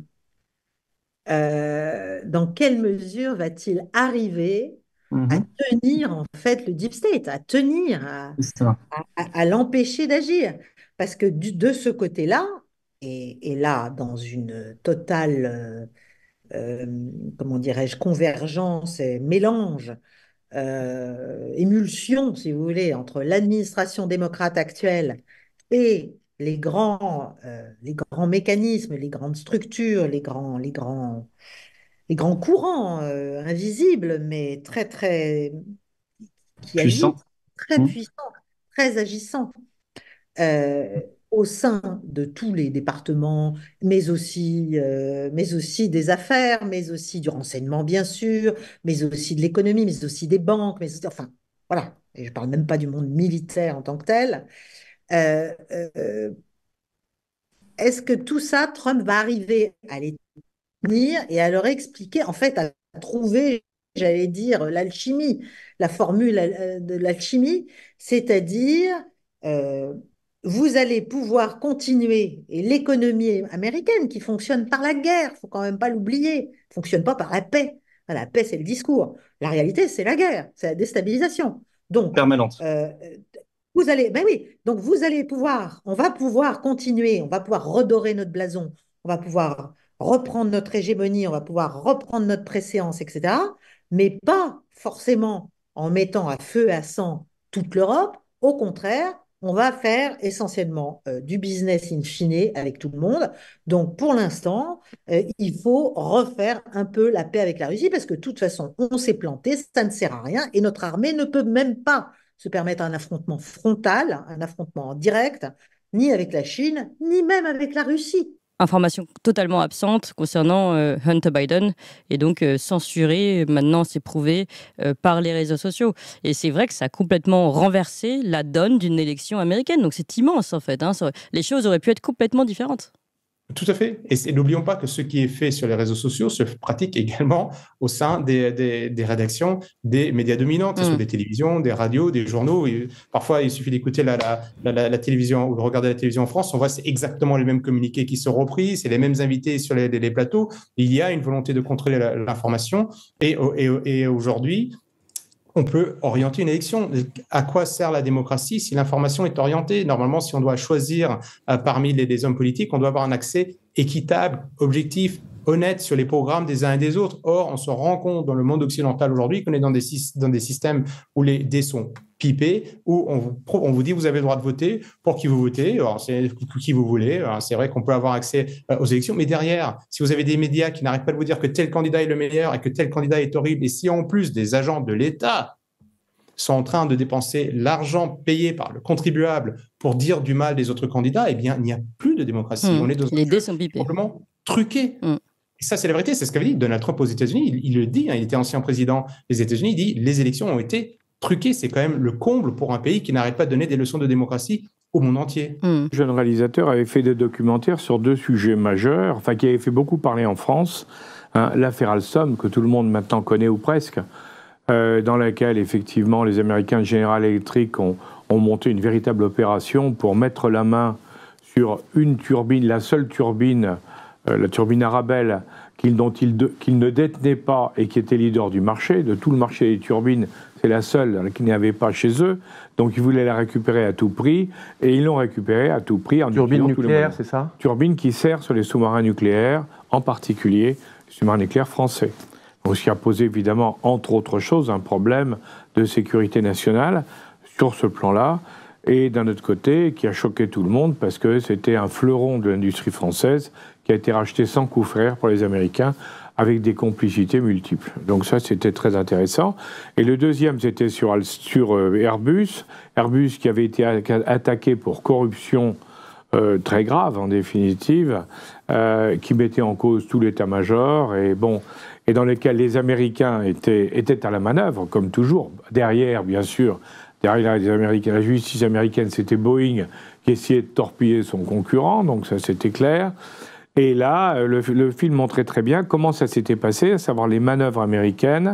euh, dans quelle mesure va-t-il arriver mm-hmm. à tenir en fait le deep state, à tenir, à, à, à, à l'empêcher d'agir? Parce que du, de ce côté-là, et, et là, dans une totale, euh, euh, comment dirais-je, convergence et mélange, Euh, émulsion, si vous voulez, entre l'administration démocrate actuelle et les grands, euh, les grands mécanismes, les grandes structures, les grands, les grands, les grands courants euh, invisibles, mais très, très qui puissants, agissent, très mmh. puissants, très agissants. Euh, au sein de tous les départements, mais aussi, euh, mais aussi des affaires, mais aussi du renseignement, bien sûr, mais aussi de l'économie, mais aussi des banques, mais aussi, enfin, voilà. Et je ne parle même pas du monde militaire en tant que tel. Euh, euh, est-ce que tout ça, Trump va arriver à les tenir et à leur expliquer, en fait, à trouver, j'allais dire, l'alchimie, la formule de l'alchimie, c'est-à-dire... Euh, vous allez pouvoir continuer, et l'économie américaine qui fonctionne par la guerre, il ne faut quand même pas l'oublier, ne fonctionne pas par la paix. La paix, c'est le discours. La réalité, c'est la guerre, c'est la déstabilisation. Donc, permanente. Euh, vous allez, ben oui, donc vous allez pouvoir, on va pouvoir continuer, on va pouvoir redorer notre blason, on va pouvoir reprendre notre hégémonie, on va pouvoir reprendre notre préséance, et cetera, mais pas forcément en mettant à feu et à sang toute l'Europe. Au contraire, on va faire essentiellement euh, du business in fine avec tout le monde. Donc, pour l'instant, euh, il faut refaire un peu la paix avec la Russie parce que de toute façon, on s'est planté, ça ne sert à rien et notre armée ne peut même pas se permettre un affrontement frontal, un affrontement direct, ni avec la Chine, ni même avec la Russie. Information totalement absente concernant euh, Hunter Biden et donc euh, censuré, maintenant c'est prouvé, euh, par les réseaux sociaux. Et c'est vrai que ça a complètement renversé la donne d'une élection américaine. Donc c'est immense en fait. Hein. Ça, les choses auraient pu être complètement différentes. Tout à fait. Et n'oublions pas que ce qui est fait sur les réseaux sociaux se pratique également au sein des, des, des rédactions des médias dominants, que ce soit des télévisions, des radios, des journaux. Et parfois, il suffit d'écouter la, la, la, la télévision ou de regarder la télévision en France. On voit c'est exactement les mêmes communiqués qui sont repris, c'est les mêmes invités sur les, les, les plateaux. Il y a une volonté de contrôler l'information. Et, et, et aujourd'hui, on peut orienter une élection. À quoi sert la démocratie si l'information est orientée? Normalement, si on doit choisir euh, parmi les, les hommes politiques, on doit avoir un accès équitable, objectif, honnête sur les programmes des uns et des autres. Or, on se rend compte dans le monde occidental aujourd'hui qu'on est dans des, dans des systèmes où les dés sont pipés, où on vous, on vous dit vous avez le droit de voter pour qui vous votez, alors c'est pour qui vous voulez. C'est vrai qu'on peut avoir accès aux élections, mais derrière, si vous avez des médias qui n'arrêtent pas de vous dire que tel candidat est le meilleur et que tel candidat est horrible, et si en plus des agents de l'État sont en train de dépenser l'argent payé par le contribuable pour dire du mal des autres candidats, eh bien, il n'y a plus de démocratie. Mmh. On est dans les dés sont pipés. Simplement truqué. Mmh. Et ça, c'est la vérité. C'est ce qu'avait dit Donald Trump aux États-Unis. Il, il le dit, hein, il était ancien président des États-Unis. Il dit les élections ont été truquées. C'est quand même le comble pour un pays qui n'arrête pas de donner des leçons de démocratie au monde entier. Mmh. Le jeune réalisateur avait fait des documentaires sur deux sujets majeurs, enfin qui avaient fait beaucoup parler en France. Hein, l'affaire Alstom, que tout le monde maintenant connaît ou presque, euh, dans laquelle effectivement les Américains de General Electric ont, ont monté une véritable opération pour mettre la main sur une turbine, la seule turbine, euh, la turbine Arabelle, qu'ils, dont ils, de, qu'ils ne détenaient pas et qui était leader du marché. De tout le marché des turbines, c'est la seule qu'ils n'avaient pas chez eux. Donc ils voulaient la récupérer à tout prix et ils l'ont récupérée à tout prix. En turbine nucléaire, c'est ça? Turbine qui sert sur les sous-marins nucléaires, en particulier les sous-marins nucléaires français. Donc, ce qui a posé évidemment, entre autres choses, un problème de sécurité nationale sur ce plan-là. Et d'un autre côté, qui a choqué tout le monde parce que c'était un fleuron de l'industrie française qui a été racheté sans coup frère pour les Américains avec des complicités multiples. Donc ça, c'était très intéressant. Et le deuxième, c'était sur, sur Airbus. Airbus qui avait été attaqué pour corruption euh, très grave, en définitive, euh, qui mettait en cause tout l'état-major et, bon, et dans lesquels les Américains étaient, étaient à la manœuvre, comme toujours. Derrière, bien sûr, derrière les Américains, la justice américaine, c'était Boeing qui essayait de torpiller son concurrent, donc ça, c'était clair. Et là, le, le film montrait très bien comment ça s'était passé, à savoir les manœuvres américaines,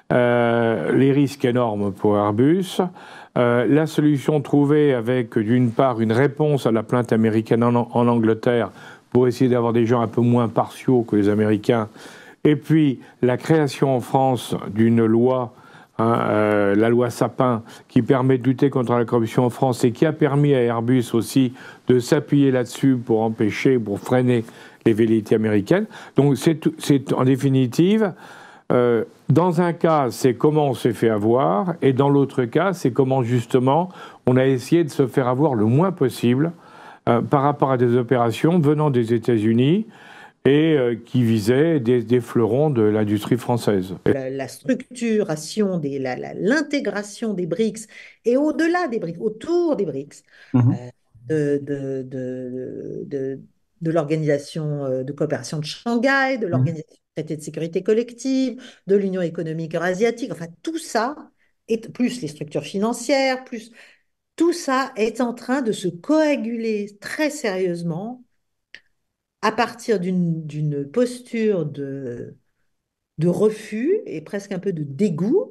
euh, les risques énormes pour Airbus, euh, la solution trouvée avec, d'une part, une réponse à la plainte américaine en, en Angleterre pour essayer d'avoir des gens un peu moins partiaux que les Américains, et puis la création en France d'une loi, hein, euh, la loi Sapin, qui permet de lutter contre la corruption en France et qui a permis à Airbus aussi de s'appuyer là-dessus pour empêcher, pour freiner les velléités américaines. Donc c'est, c'est en définitive, euh, dans un cas, c'est comment on s'est fait avoir, et dans l'autre cas, c'est comment justement on a essayé de se faire avoir le moins possible euh, par rapport à des opérations venant des États-Unis et euh, qui visaient des, des fleurons de l'industrie française. La, la structuration, des, la, la, l'intégration des BRICS et au-delà des BRICS, autour des BRICS, mmh. euh, de, de, de, de, de l'organisation de coopération de Shanghai, de l'organisation mmh. du traité de sécurité collective, de l'Union économique eurasiatique, enfin tout ça, est, plus les structures financières, plus tout ça est en train de se coaguler très sérieusement à partir d'une, d'une posture de, de refus et presque un peu de dégoût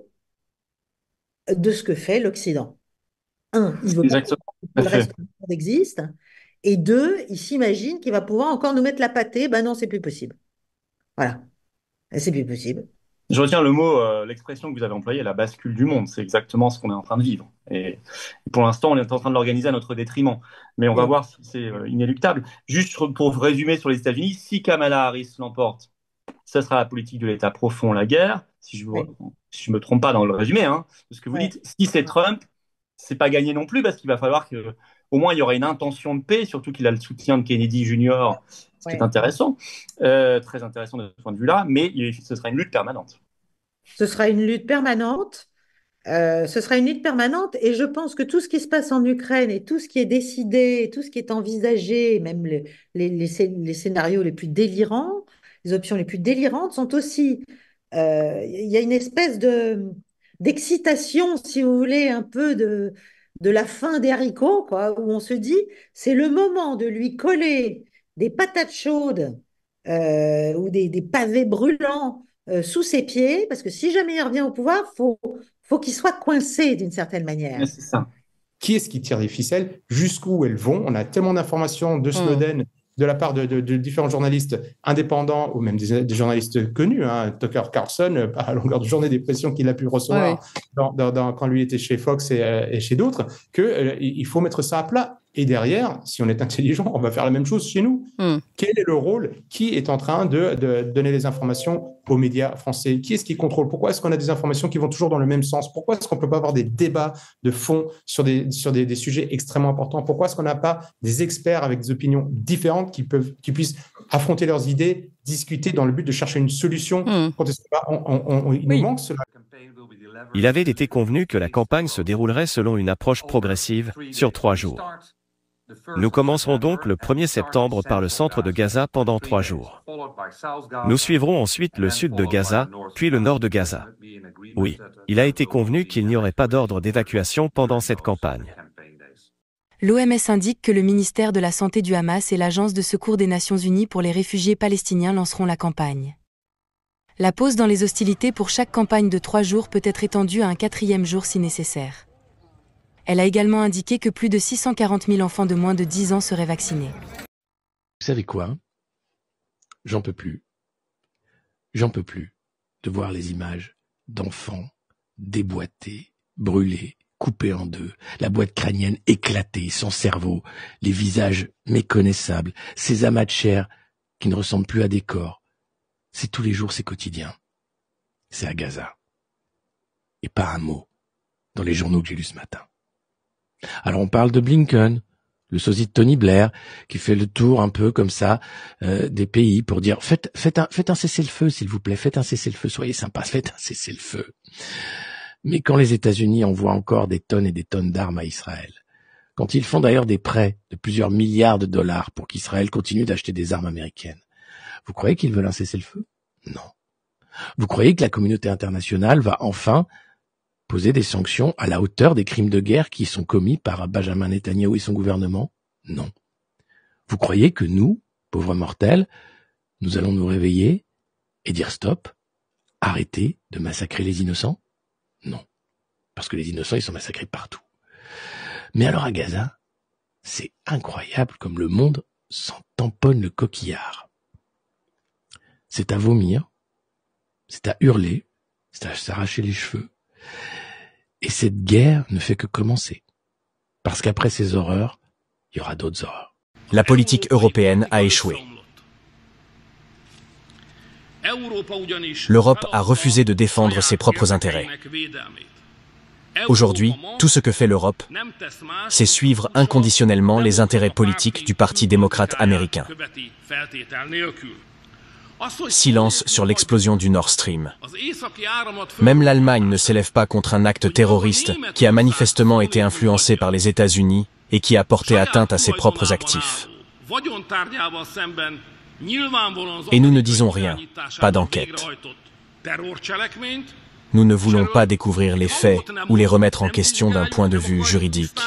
de ce que fait l'Occident. Un, il veut pas que le reste du monde existe. Et deux, il s'imagine qu'il va pouvoir encore nous mettre la pâtée. Ben non, c'est plus possible. Voilà. Et c'est plus possible. Je retiens le mot, euh, l'expression que vous avez employée, la bascule du monde. C'est exactement ce qu'on est en train de vivre. Et pour l'instant, on est en train de l'organiser à notre détriment. Mais on va oui. voir si c'est euh, inéluctable. Juste pour résumer sur les États-Unis, si Kamala Harris l'emporte, ce sera la politique de l'État profond, la guerre. Si je ne oui. si me trompe pas dans le résumé, hein, de ce que vous oui. dites. Si c'est Trump, c'est pas gagné non plus parce qu'il va falloir que, au moins, il y aura une intention de paix, surtout qu'il a le soutien de Kennedy Junior, ce qui ouais. est intéressant, euh, très intéressant de ce point de vue-là, mais il, ce sera une lutte permanente. Ce sera une lutte permanente. Euh, ce sera une lutte permanente et je pense que tout ce qui se passe en Ukraine et tout ce qui est décidé, tout ce qui est envisagé, même les, les, les, les scénarios les plus délirants, les options les plus délirantes sont aussi... Il euh, y a une espèce de, d'excitation, si vous voulez, un peu de, de la fin des haricots, quoi, où on se dit c'est le moment de lui coller des patates chaudes euh, ou des, des pavés brûlants euh, sous ses pieds, parce que si jamais il revient au pouvoir, il faut... faut qu'il soit coincé d'une certaine manière. Mais c'est ça. Qui est-ce qui tire les ficelles? Jusqu'où elles vont? On a tellement d'informations de Snowden, mmh. de la part de, de, de différents journalistes indépendants, ou même des, des journalistes connus, hein, Tucker Carlson, à longueur de journée, des pressions qu'il a pu recevoir ouais. dans, dans, dans, quand lui était chez Fox et, euh, et chez d'autres, qu'il euh, faut mettre ça à plat. Et derrière, si on est intelligent, on va faire la même chose chez nous. Mm. Quel est le rôle? Qui est en train de, de donner les informations aux médias français? Qui est-ce qui contrôle? Pourquoi est-ce qu'on a des informations qui vont toujours dans le même sens? Pourquoi est-ce qu'on ne peut pas avoir des débats de fond sur des, sur des, des sujets extrêmement importants? Pourquoi est-ce qu'on n'a pas des experts avec des opinions différentes qui, peuvent, qui puissent affronter leurs idées, discuter dans le but de chercher une solution? Mm. Quand est-ce qu'on, on, on, on, il oui. nous manque cela. Il avait été convenu que la campagne se déroulerait selon une approche progressive sur trois jours. Nous commencerons donc le premier septembre par le centre de Gaza pendant trois jours. Nous suivrons ensuite le sud de Gaza, puis le nord de Gaza. Oui, il a été convenu qu'il n'y aurait pas d'ordre d'évacuation pendant cette campagne. L'O M S indique que le ministère de la Santé du Hamas et l'Agence de secours des Nations Unies pour les réfugiés palestiniens lanceront la campagne. La pause dans les hostilités pour chaque campagne de trois jours peut être étendue à un quatrième jour si nécessaire. Elle a également indiqué que plus de six cent quarante mille enfants de moins de dix ans seraient vaccinés. Vous savez quoi? J'en peux plus. J'en peux plus de voir les images d'enfants déboîtés, brûlés, coupés en deux, la boîte crânienne éclatée, son cerveau, les visages méconnaissables, ces amas de chair qui ne ressemblent plus à des corps. C'est tous les jours, c'est quotidien. C'est à Gaza. Et pas un mot dans les journaux que j'ai lus ce matin. Alors on parle de Blinken, le sosie de Tony Blair, qui fait le tour un peu comme ça euh, des pays pour dire faites, faites un, faites un cessez-le-feu s'il vous plaît, faites un cessez-le-feu, soyez sympas, faites un cessez-le-feu. Mais quand les États-Unis envoient encore des tonnes et des tonnes d'armes à Israël, quand ils font d'ailleurs des prêts de plusieurs milliards de dollars pour qu'Israël continue d'acheter des armes américaines, vous croyez qu'ils veulent un cessez-le-feu? Non. Vous croyez que la communauté internationale va enfin poser des sanctions à la hauteur des crimes de guerre qui sont commis par Benjamin Netanyahou et son gouvernement? Non. Vous croyez que nous, pauvres mortels, nous allons nous réveiller et dire stop, arrêtez de massacrer les innocents? Non. Parce que les innocents, ils sont massacrés partout. Mais alors à Gaza, c'est incroyable comme le monde s'en tamponne le coquillard. C'est à vomir, c'est à hurler, c'est à s'arracher les cheveux. Et cette guerre ne fait que commencer. Parce qu'après ces horreurs, il y aura d'autres horreurs. La politique européenne a échoué. L'Europe a refusé de défendre ses propres intérêts. Aujourd'hui, tout ce que fait l'Europe, c'est suivre inconditionnellement les intérêts politiques du Parti démocrate américain. Silence sur l'explosion du Nord Stream. Même l'Allemagne ne s'élève pas contre un acte terroriste qui a manifestement été influencé par les États-Unis et qui a porté atteinte à ses propres actifs. Et nous ne disons rien, pas d'enquête. Nous ne voulons pas découvrir les faits ou les remettre en question d'un point de vue juridique.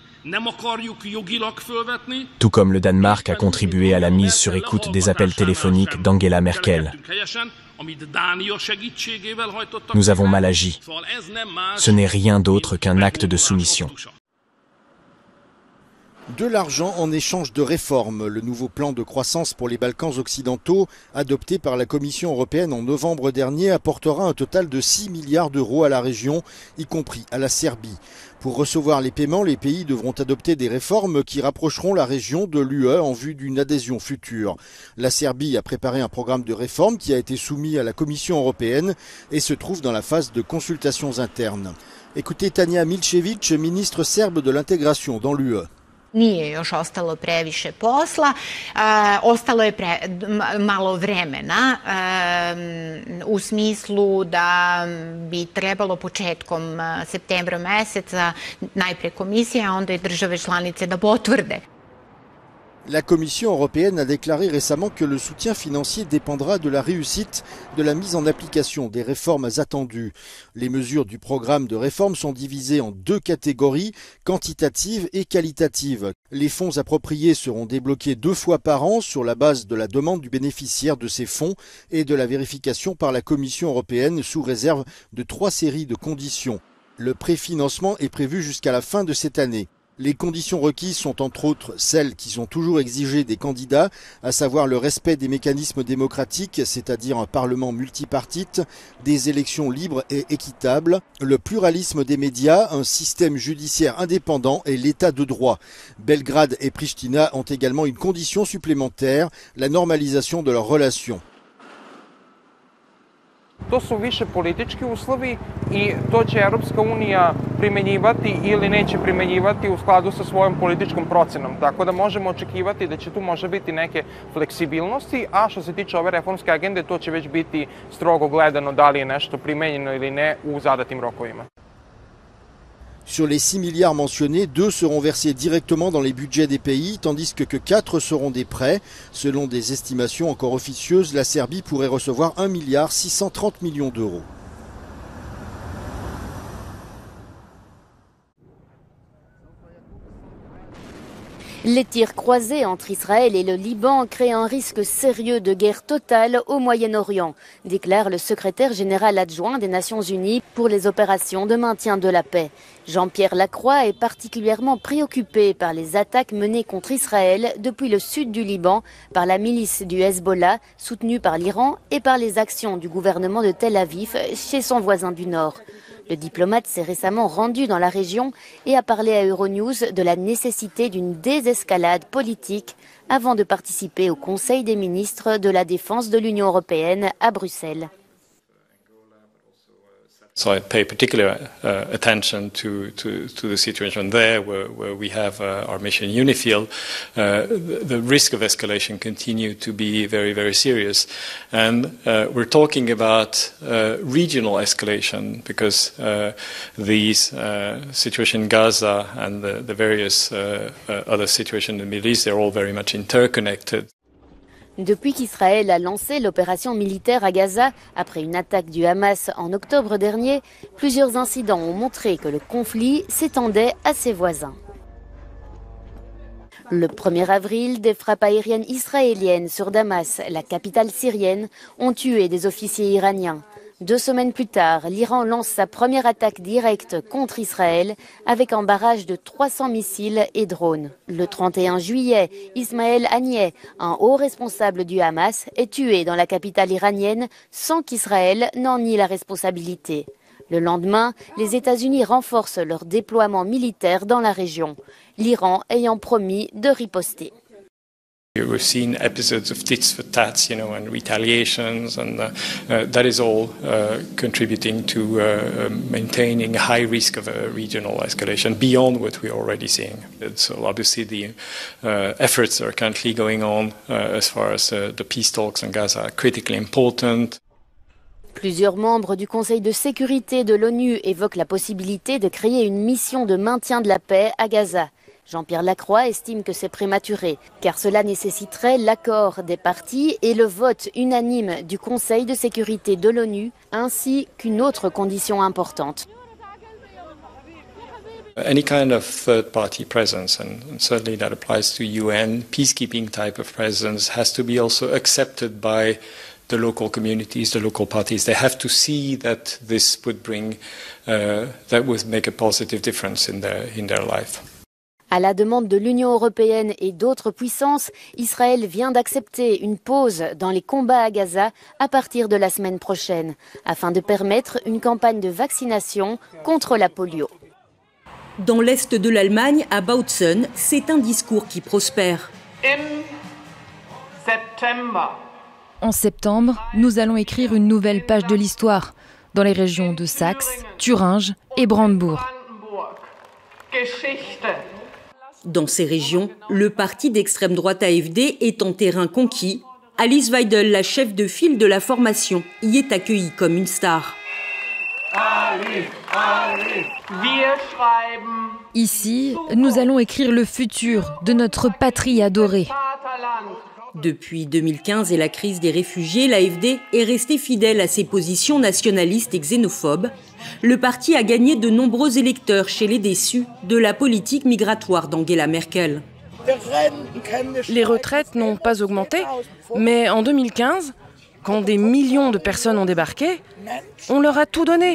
Tout comme le Danemark a contribué à la mise sur écoute des appels téléphoniques d'Angela Merkel. Nous avons mal agi. Ce n'est rien d'autre qu'un acte de soumission. De l'argent en échange de réformes. Le nouveau plan de croissance pour les Balkans occidentaux, adopté par la Commission européenne en novembre dernier, apportera un total de six milliards d'euros à la région, y compris à la Serbie. Pour recevoir les paiements, les pays devront adopter des réformes qui rapprocheront la région de l'U E en vue d'une adhésion future. La Serbie a préparé un programme de réforme qui a été soumis à la Commission européenne et se trouve dans la phase de consultations internes. Écoutez Tanja Milčević, ministre serbe de l'intégration dans l'U E. Nije još ostalo previše posla, e, ostalo je pre, malo vremena e, u smislu da bi trebalo početkom septembra meseca najpre komisija, a onda i države članice da potvrde. La Commission européenne a déclaré récemment que le soutien financier dépendra de la réussite de la mise en application des réformes attendues. Les mesures du programme de réforme sont divisées en deux catégories, quantitatives et qualitatives. Les fonds appropriés seront débloqués deux fois par an sur la base de la demande du bénéficiaire de ces fonds et de la vérification par la Commission européenne sous réserve de trois séries de conditions. Le préfinancement est prévu jusqu'à la fin de cette année. Les conditions requises sont entre autres celles qui sont toujours exigées des candidats, à savoir le respect des mécanismes démocratiques, c'est-à-dire un parlement multipartite, des élections libres et équitables, le pluralisme des médias, un système judiciaire indépendant et l'état de droit. Belgrade et Pristina ont également une condition supplémentaire, la normalisation de leurs relations. To su više politički uslovi i to će Europska unija primenjivati ili neće primenjivati u skladu sa svojom političkom procenom. Tako da možemo očekivati da će tu može biti neke fleksibilnosti, a što se tiče ove reformske agende, to će već biti strogo gledano da li je nešto primenjeno ili ne u zadatim rokovima. Sur les six milliards mentionnés, deux seront versés directement dans les budgets des pays, tandis que, que quatre seront des prêts. Selon des estimations encore officieuses, la Serbie pourrait recevoir un milliard six cent trente millions d'euros. Les tirs croisés entre Israël et le Liban créent un risque sérieux de guerre totale au Moyen-Orient, déclare le secrétaire général adjoint des Nations Unies pour les opérations de maintien de la paix. Jean-Pierre Lacroix est particulièrement préoccupé par les attaques menées contre Israël depuis le sud du Liban par la milice du Hezbollah, soutenue par l'Iran, et par les actions du gouvernement de Tel Aviv chez son voisin du Nord. Le diplomate s'est récemment rendu dans la région et a parlé à Euronews de la nécessité d'une désescalade politique avant de participer au Conseil des ministres de la Défense de l'Union européenne à Bruxelles. So I pay particular uh, attention to, to, to the situation there where, where we have uh, our mission UNIFIL. Uh, the, the risk of escalation continue to be very, very serious. And uh, we're talking about uh, regional escalation because uh, these uh, situation in Gaza and the, the various uh, uh, other situations in the Middle East, they're all very much interconnected. Depuis qu'Israël a lancé l'opération militaire à Gaza, après une attaque du Hamas en octobre dernier, plusieurs incidents ont montré que le conflit s'étendait à ses voisins. Le premier avril, des frappes aériennes israéliennes sur Damas, la capitale syrienne, ont tué des officiers iraniens. Deux semaines plus tard, l'Iran lance sa première attaque directe contre Israël avec un barrage de trois cents missiles et drones. Le trente et un juillet, Ismaël Haniyeh, un haut responsable du Hamas, est tué dans la capitale iranienne sans qu'Israël n'en nie la responsabilité. Le lendemain, les États-Unis renforcent leur déploiement militaire dans la région, l'Iran ayant promis de riposter. We've seen episodes of tits for tats, you know, and retaliations, and uh, uh, that is all uh, contributing to uh, maintaining a high risk of a regional escalation beyond what we're already seeing. So obviously the uh, efforts that are currently going on uh, as far as uh, the peace talks in Gaza are critically important. Plusieurs membres du Conseil de sécurité de l'ONU évoquent la possibilité de créer une mission de maintien de la paix à Gaza. Jean-Pierre Lacroix estime que c'est prématuré, car cela nécessiterait l'accord des parties et le vote unanime du Conseil de sécurité de l'ONU, ainsi qu'une autre condition importante. Any kind of third-party presence, and certainly that applies to U N, peacekeeping type of presence, has to be also accepted by the local communities, the local parties. They have to see that this would bring, uh, that would make a positive difference in their, in their life. À la demande de l'Union européenne et d'autres puissances, Israël vient d'accepter une pause dans les combats à Gaza à partir de la semaine prochaine, afin de permettre une campagne de vaccination contre la polio. Dans l'est de l'Allemagne, à Bautzen, c'est un discours qui prospère. En septembre, nous allons écrire une nouvelle page de l'histoire. dans les régions de Saxe, Thuringe et Brandebourg. Dans ces régions, le parti d'extrême droite A F D est en terrain conquis. Alice Weidel, la chef de file de la formation, y est accueillie comme une star. Ici, nous allons écrire le futur de notre patrie adorée. Depuis deux mille quinze et la crise des réfugiés, l'A F D est resté fidèle à ses positions nationalistes et xénophobes. Le parti a gagné de nombreux électeurs chez les déçus de la politique migratoire d'Angela Merkel. Les retraites n'ont pas augmenté, mais en deux mille quinze, quand des millions de personnes ont débarqué, on leur a tout donné.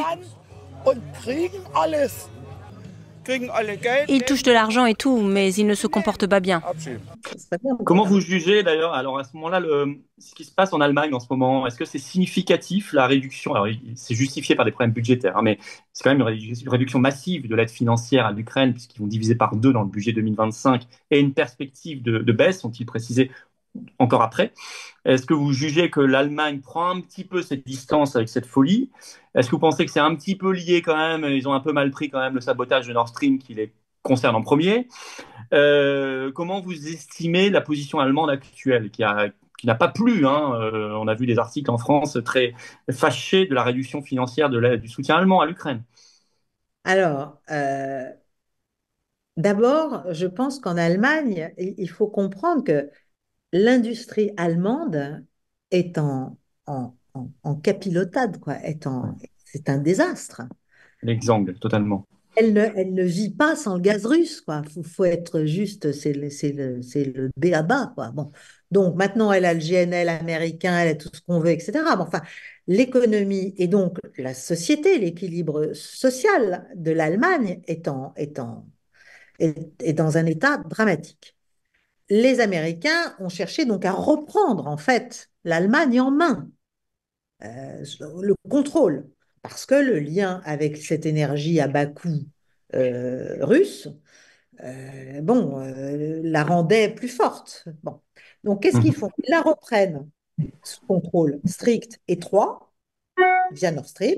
Ils touchent de l'argent et tout, mais ils ne se comportent pas bien. Comment vous jugez d'ailleurs, alors à ce moment-là, le, ce qui se passe en Allemagne en ce moment, est-ce que c'est significatif la réduction? Alors c'est justifié par des problèmes budgétaires, hein, mais c'est quand même une réduction, une réduction massive de l'aide financière à l'Ukraine, puisqu'ils vont diviser par deux dans le budget deux mille vingt-cinq, et une perspective de, de baisse, ont-ils précisé encore après. Est-ce que vous jugez que l'Allemagne prend un petit peu cette distance avec cette folie? Est-ce que vous pensez que c'est un petit peu lié quand même, ils ont un peu mal pris quand même le sabotage de Nord Stream qui les concerne en premier? euh, Comment vous estimez la position allemande actuelle qui a qui n'a pas plu, hein, euh, on a vu des articles en France très fâchés de la réduction financière de la, du soutien allemand à l'Ukraine? Alors, euh, d'abord, je pense qu'en Allemagne, il faut comprendre que l'industrie allemande est en, en, en, en capilotade, quoi. Est en, c'est un désastre. L'exemple, totalement. Elle ne, elle ne vit pas sans le gaz russe, quoi. Faut, faut être juste, c'est le, c'est le, c'est le b a ba, quoi. Bon. Donc maintenant, elle a le G N L américain, elle a tout ce qu'on veut, et cetera. Bon, enfin, l'économie et donc la société, l'équilibre social de l'Allemagne est, en, est, en, est, est dans un état dramatique. Les Américains ont cherché donc à reprendre en fait l'Allemagne en main, euh, le contrôle, parce que le lien avec cette énergie à bas coût euh, russe, euh, bon, euh, la rendait plus forte. Bon. Donc qu'est-ce qu'ils font? Ils la reprennent sous contrôle strict, étroit, via Nord Stream.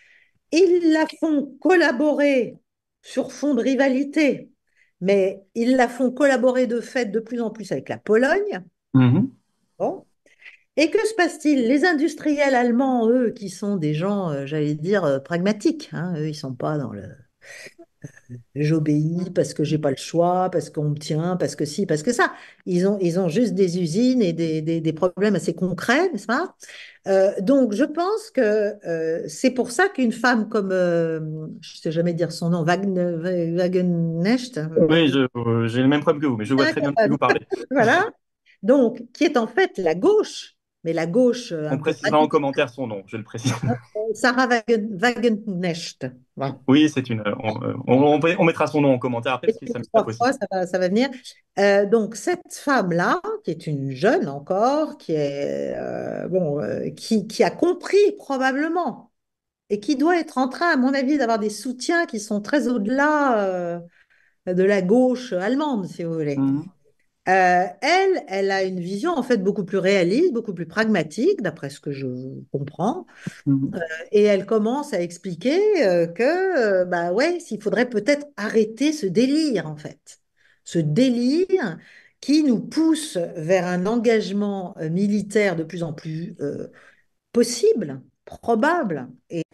Ils la font collaborer sur fond de rivalité, mais ils la font collaborer de fait de plus en plus avec la Pologne. Mmh. Bon. Et que se passe-t-il? Les industriels allemands, eux, qui sont des gens, euh, j'allais dire, euh, pragmatiques, hein, eux, ils ne sont pas dans le euh, « j'obéis parce que j'ai pas le choix, parce qu'on me tient, parce que si, parce que ça ». Ils ont, ils ont juste des usines et des, des, des problèmes assez concrets, n'est-ce pas? Euh, donc, je pense que euh, c'est pour ça qu'une femme comme, euh, je ne sais jamais dire son nom, Wagner, Wagenknecht. Oui, je, euh, j'ai le même problème que vous, mais je vois très bien de qui vous parlez. Voilà. Donc, qui est en fait la gauche, mais la gauche. On précisera en commentaire son nom, je le précise. Sarah Wagenknecht. Voilà. Oui, c'est une. On, on, on mettra son nom en commentaire après, parce que ça me pas possible. Ça va, ça va venir. Euh, donc, cette femme-là, qui est une jeune encore, qui, est, euh, bon, euh, qui, qui a compris probablement, et qui doit être en train, à mon avis, d'avoir des soutiens qui sont très au-delà euh, de la gauche allemande, si vous voulez. Mmh. Euh, elle, elle a une vision en fait beaucoup plus réaliste, beaucoup plus pragmatique, d'après ce que je comprends. Mmh. Euh, et elle commence à expliquer euh, que, euh, bah ouais, s'il faudrait peut-être arrêter ce délire en fait, ce délire qui nous pousse vers un engagement euh, militaire de plus en plus euh, possible, probable. Et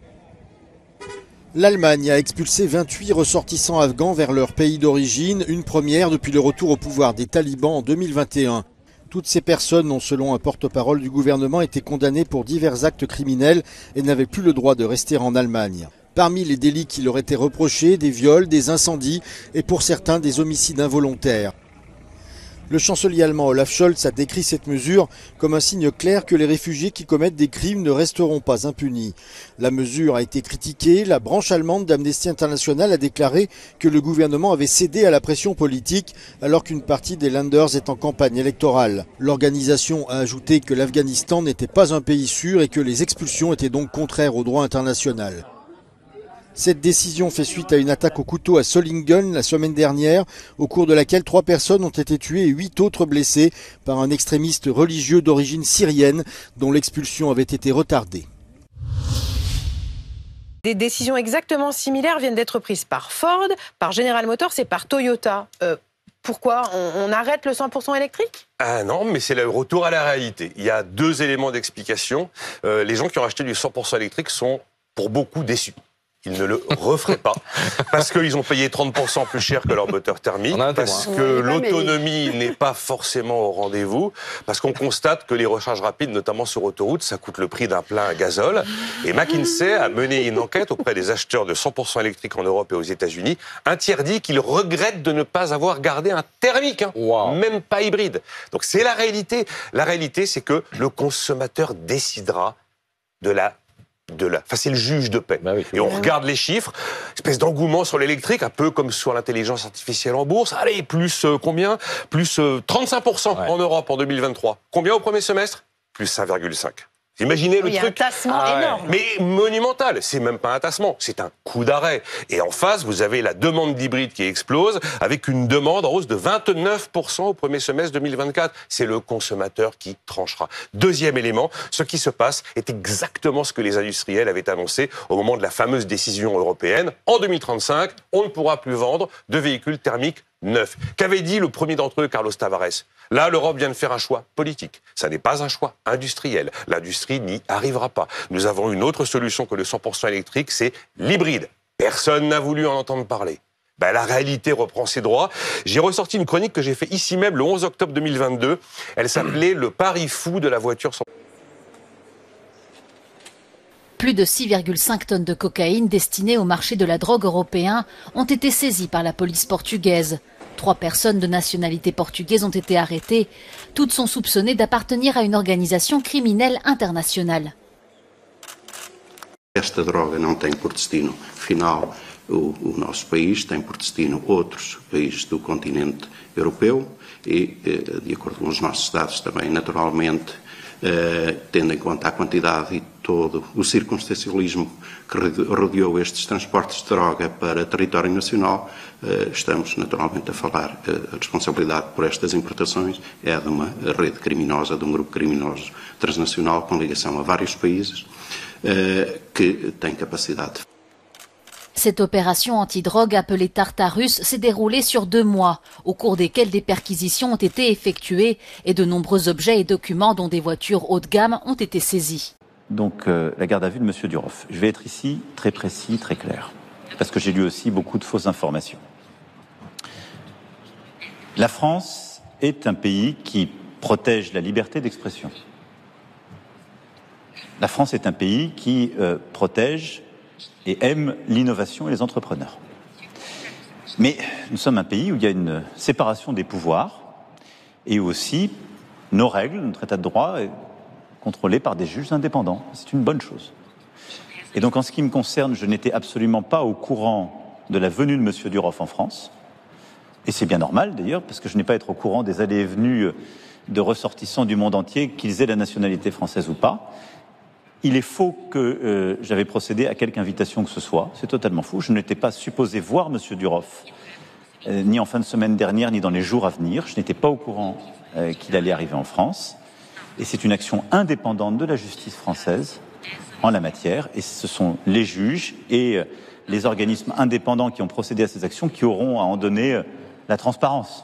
L'Allemagne a expulsé vingt-huit ressortissants afghans vers leur pays d'origine, une première depuis le retour au pouvoir des talibans en deux mille vingt et un. Toutes ces personnes ont, selon un porte-parole du gouvernement, été condamnées pour divers actes criminels et n'avaient plus le droit de rester en Allemagne. Parmi les délits qui leur étaient reprochés, des viols, des incendies et pour certains des homicides involontaires. Le chancelier allemand Olaf Scholz a décrit cette mesure comme un signe clair que les réfugiés qui commettent des crimes ne resteront pas impunis. La mesure a été critiquée. La branche allemande d'Amnesty International a déclaré que le gouvernement avait cédé à la pression politique alors qu'une partie des Länders est en campagne électorale. L'organisation a ajouté que l'Afghanistan n'était pas un pays sûr et que les expulsions étaient donc contraires au droit international. Cette décision fait suite à une attaque au couteau à Solingen la semaine dernière, au cours de laquelle trois personnes ont été tuées et huit autres blessées par un extrémiste religieux d'origine syrienne dont l'expulsion avait été retardée. Des décisions exactement similaires viennent d'être prises par Ford, par General Motors et par Toyota. Euh, pourquoi on, on arrête le cent pour cent électrique ? Ah non, mais c'est le retour à la réalité. Il y a deux éléments d'explication. Euh, les gens qui ont acheté du cent pour cent électrique sont, pour beaucoup, déçus. Ils ne le referaient pas parce qu'ils ont payé trente pour cent plus cher que leur moteur thermique, parce que l'autonomie n'est pas forcément au rendez-vous, parce qu'on constate que les recharges rapides, notamment sur autoroute, ça coûte le prix d'un plein à gazole. Et McKinsey a mené une enquête auprès des acheteurs de cent pour cent électrique en Europe et aux États-Unis. Un tiers dit qu'ils regrettent de ne pas avoir gardé un thermique, hein, wow. Même pas hybride. Donc c'est la réalité. La réalité, c'est que le consommateur décidera de la De la... Enfin, c'est le juge de paix. Bah oui, et on regarde les chiffres, espèce d'engouement sur l'électrique, un peu comme sur l'intelligence artificielle en bourse. Allez, plus euh, combien ? Plus euh, trente-cinq pour cent ouais. en Europe en deux mille vingt-trois. Combien au premier semestre ? Plus cinq virgule cinq. Imaginez le il y a truc. Un tassement ah, énorme. Mais monumental. C'est même pas un tassement, c'est un coup d'arrêt. Et en face, vous avez la demande d'hybride qui explose, avec une demande en hausse de vingt-neuf pour cent au premier semestre deux mille vingt-quatre. C'est le consommateur qui tranchera. Deuxième élément, ce qui se passe est exactement ce que les industriels avaient annoncé au moment de la fameuse décision européenne. En deux mille trente-cinq, on ne pourra plus vendre de véhicules thermiques neufs. Qu'avait dit le premier d'entre eux, Carlos Tavares ? Là, l'Europe vient de faire un choix politique. Ça n'est pas un choix industriel. L'industrie n'y arrivera pas. Nous avons une autre solution que le cent pour cent électrique, c'est l'hybride. Personne n'a voulu en entendre parler. Ben, la réalité reprend ses droits. J'ai ressorti une chronique que j'ai fait ici même le onze octobre deux mille vingt-deux. Elle s'appelait « Le pari fou de la voiture sans... » Plus de six virgule cinq tonnes de cocaïne destinées au marché de la drogue européen ont été saisies par la police portugaise. Trois personnes de nationalité portugaise ont été arrêtées. Toutes sont soupçonnées d'appartenir à une organisation criminelle internationale. Esta droga não tem por destino final o, o nosso país, tem por destino outros países do continente europeu e, de acordo com os nossos dados também, naturalmente, Uh, tendo em conta a quantidade e todo o circunstancialismo que rodeou estes transportes de droga para território nacional, uh, estamos naturalmente a falar, uh, a responsabilidade por estas importações é de uma rede criminosa, de um grupo criminoso transnacional com ligação a vários países, uh, que tem capacidade. Cette opération antidrogue appelée Tartarus s'est déroulée sur deux mois, au cours desquels des perquisitions ont été effectuées et de nombreux objets et documents, dont des voitures haut de gamme, ont été saisis. Donc euh, la garde à vue de M. Duroff. Je vais être ici très précis, très clair, parce que j'ai lu aussi beaucoup de fausses informations. La France est un pays qui protège la liberté d'expression. La France est un pays qui euh, protège et aime l'innovation et les entrepreneurs. Mais nous sommes un pays où il y a une séparation des pouvoirs et où aussi nos règles, notre état de droit est contrôlé par des juges indépendants. C'est une bonne chose. Et donc en ce qui me concerne, je n'étais absolument pas au courant de la venue de M. Duroff en France. Et c'est bien normal d'ailleurs, parce que je n'ai pas à être au courant des allées et venues de ressortissants du monde entier, qu'ils aient la nationalité française ou pas. Il est faux que euh, j'avais procédé à quelque invitation que ce soit. C'est totalement faux. Je n'étais pas supposé voir M. Duroff, euh, ni en fin de semaine dernière, ni dans les jours à venir. Je n'étais pas au courant euh, qu'il allait arriver en France. Et c'est une action indépendante de la justice française en la matière. Et ce sont les juges et euh, les organismes indépendants qui ont procédé à ces actions qui auront à en donner euh, la transparence.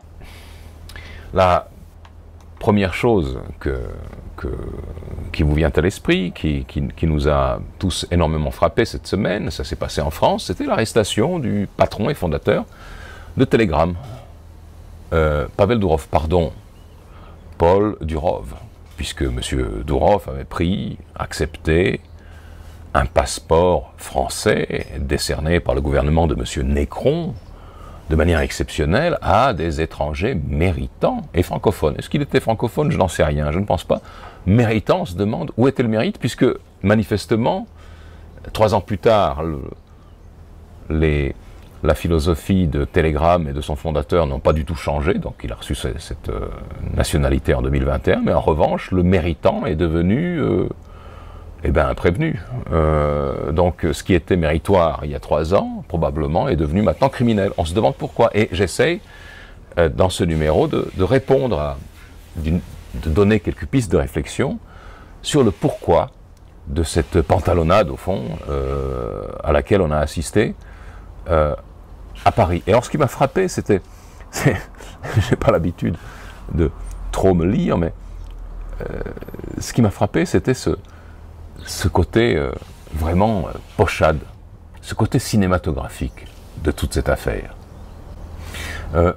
La première chose que... Que, qui vous vient à l'esprit, qui, qui, qui nous a tous énormément frappés cette semaine, ça s'est passé en France, c'était l'arrestation du patron et fondateur de Telegram. Euh, Pavel Durov, pardon, Paul Durov, puisque M. Durov avait pris, accepté un passeport français décerné par le gouvernement de M. Nécron, de manière exceptionnelle, à des étrangers méritants et francophones. Est-ce qu'il était francophone? Je n'en sais rien, je ne pense pas. Méritant, on se demande où était le mérite, puisque manifestement, trois ans plus tard, le, les, la philosophie de Telegram et de son fondateur n'ont pas du tout changé, donc il a reçu cette, cette euh, nationalité en deux mille vingt et un, mais en revanche, le méritant est devenu euh, eh ben, prévenu. Euh, donc ce qui était méritoire il y a trois ans, probablement, est devenu maintenant criminel. On se demande pourquoi. Et j'essaye, euh, dans ce numéro, de, de répondre à, de donner quelques pistes de réflexion sur le pourquoi de cette pantalonnade, au fond, euh, à laquelle on a assisté euh, à Paris. Et alors, ce qui m'a frappé, c'était... J'ai pas l'habitude de trop me lire, mais euh, ce qui m'a frappé, c'était ce, ce côté euh, vraiment euh, pochade, ce côté cinématographique de toute cette affaire. Euh,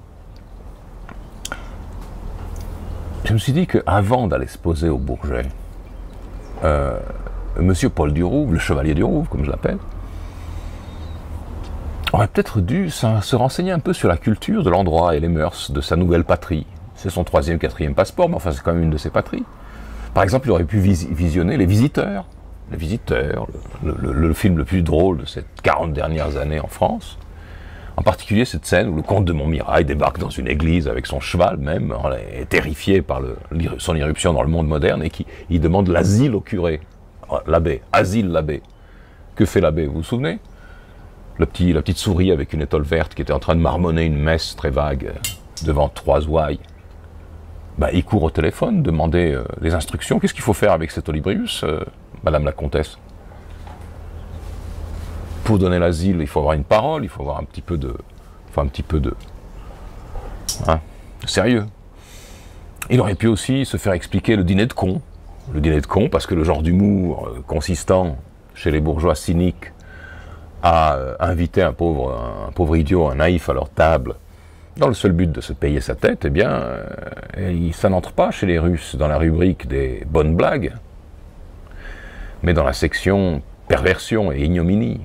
je me suis dit qu'avant d'aller se poser au Bourget, euh, Monsieur Paul Durouve, le chevalier Durouve, comme je l'appelle, aurait peut-être dû se renseigner un peu sur la culture de l'endroit et les mœurs de sa nouvelle patrie. C'est son troisième, quatrième passeport, mais enfin c'est quand même une de ses patries. Par exemple, il aurait pu vis visionner Les Visiteurs, Les Visiteurs, le, le, le film le plus drôle de ces quarante dernières années en France. En particulier cette scène où le comte de Montmirail débarque dans une église avec son cheval même, est terrifié par le, son irruption dans le monde moderne et qui il demande l'asile au curé, l'abbé, asile l'abbé. Que fait l'abbé, vous vous souvenez? Le petit, la petite souris avec une étole verte qui était en train de marmonner une messe très vague devant trois ouailles. Ben, il court au téléphone, demander euh, les instructions. Qu'est-ce qu'il faut faire avec cet olibrius, euh, Madame la Comtesse? Pour donner l'asile, il faut avoir une parole, il faut avoir un petit peu de... Enfin, un petit peu de... Hein, sérieux. Il aurait pu aussi se faire expliquer le dîner de con. Le dîner de con, parce que le genre d'humour euh, consistant chez les bourgeois cyniques à euh, inviter un pauvre, un, un pauvre idiot, un naïf à leur table, dans le seul but de se payer sa tête, eh bien, euh, ça n'entre pas chez les Russes dans la rubrique des bonnes blagues, mais dans la section perversion et ignominie.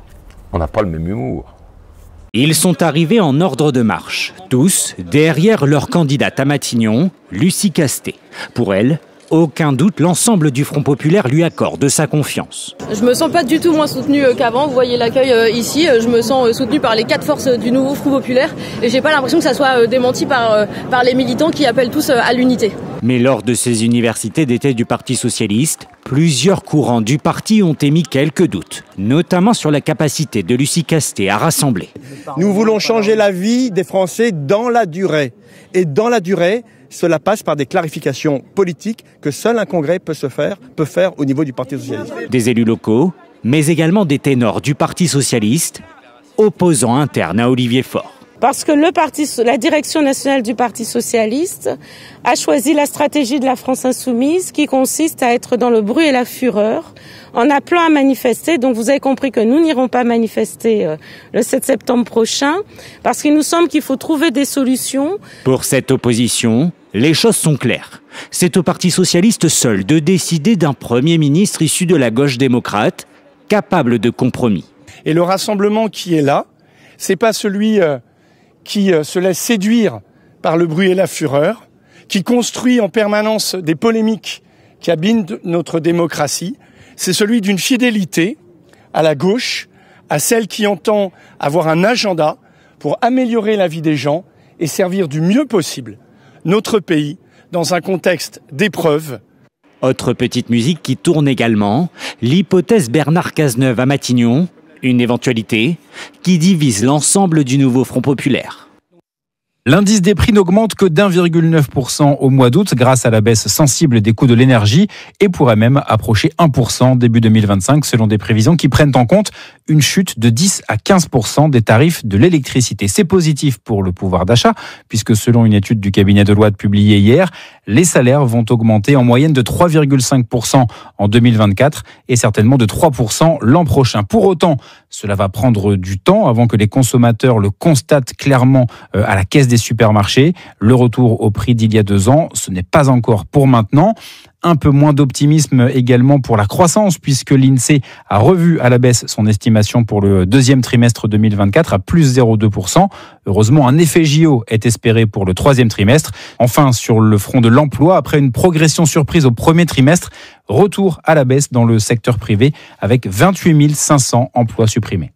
On n'a pas le même humour. Ils sont arrivés en ordre de marche, tous derrière leur candidate à Matignon, Lucie Castet. Pour elle, aucun doute, l'ensemble du Front populaire lui accorde sa confiance. Je me sens pas du tout moins soutenue qu'avant. Vous voyez l'accueil ici. Je me sens soutenue par les quatre forces du nouveau Front populaire. Et j'ai pas l'impression que ça soit démenti par, par les militants qui appellent tous à l'unité. Mais lors de ces universités d'été du Parti socialiste, plusieurs courants du parti ont émis quelques doutes, notamment sur la capacité de Lucie Castet à rassembler. Nous voulons changer la vie des Français dans la durée. Et dans la durée, cela passe par des clarifications politiques que seul un congrès peut se faire, peut faire au niveau du Parti socialiste. Des élus locaux, mais également des ténors du Parti socialiste, opposants internes à Olivier Faure. Parce que le parti, la direction nationale du Parti socialiste a choisi la stratégie de la France insoumise qui consiste à être dans le bruit et la fureur en appelant à manifester. Donc vous avez compris que nous n'irons pas manifester le sept septembre prochain parce qu'il nous semble qu'il faut trouver des solutions. Pour cette opposition, les choses sont claires. C'est au Parti socialiste seul de décider d'un Premier ministre issu de la gauche démocrate, capable de compromis. Et le rassemblement qui est là, c'est pas celui euh, qui euh, se laisse séduire par le bruit et la fureur, qui construit en permanence des polémiques qui abîment notre démocratie. C'est celui d'une fidélité à la gauche, à celle qui entend avoir un agenda pour améliorer la vie des gens et servir du mieux possible notre pays dans un contexte d'épreuve. Autre petite musique qui tourne également, l'hypothèse Bernard Cazeneuve à Matignon, une éventualité qui divise l'ensemble du nouveau Front populaire. L'indice des prix n'augmente que d'un virgule neuf pour cent au mois d'août grâce à la baisse sensible des coûts de l'énergie et pourrait même approcher un pour cent début deux mille vingt-cinq selon des prévisions qui prennent en compte une chute de dix à quinze pour cent des tarifs de l'électricité. C'est positif pour le pouvoir d'achat puisque selon une étude du cabinet Deloitte publiée hier, les salaires vont augmenter en moyenne de trois virgule cinq pour cent en deux mille vingt-quatre et certainement de trois pour cent l'an prochain. Pour autant, cela va prendre du temps avant que les consommateurs le constatent clairement à la caisse des supermarchés. Le retour au prix d'il y a deux ans, ce n'est pas encore pour maintenant. Un peu moins d'optimisme également pour la croissance puisque l'INSEE a revu à la baisse son estimation pour le deuxième trimestre deux mille vingt-quatre à plus zéro virgule deux pour cent. Heureusement, un effet J O est espéré pour le troisième trimestre. Enfin, sur le front de l'emploi, après une progression surprise au premier trimestre, retour à la baisse dans le secteur privé avec vingt-huit mille cinq cents emplois supprimés.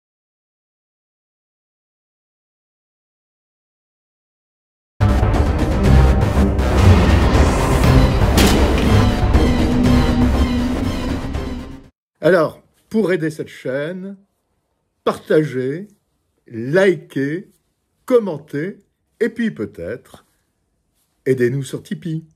Alors, pour aider cette chaîne, partagez, likez, commentez, et puis peut-être, aidez-nous sur Tipeee.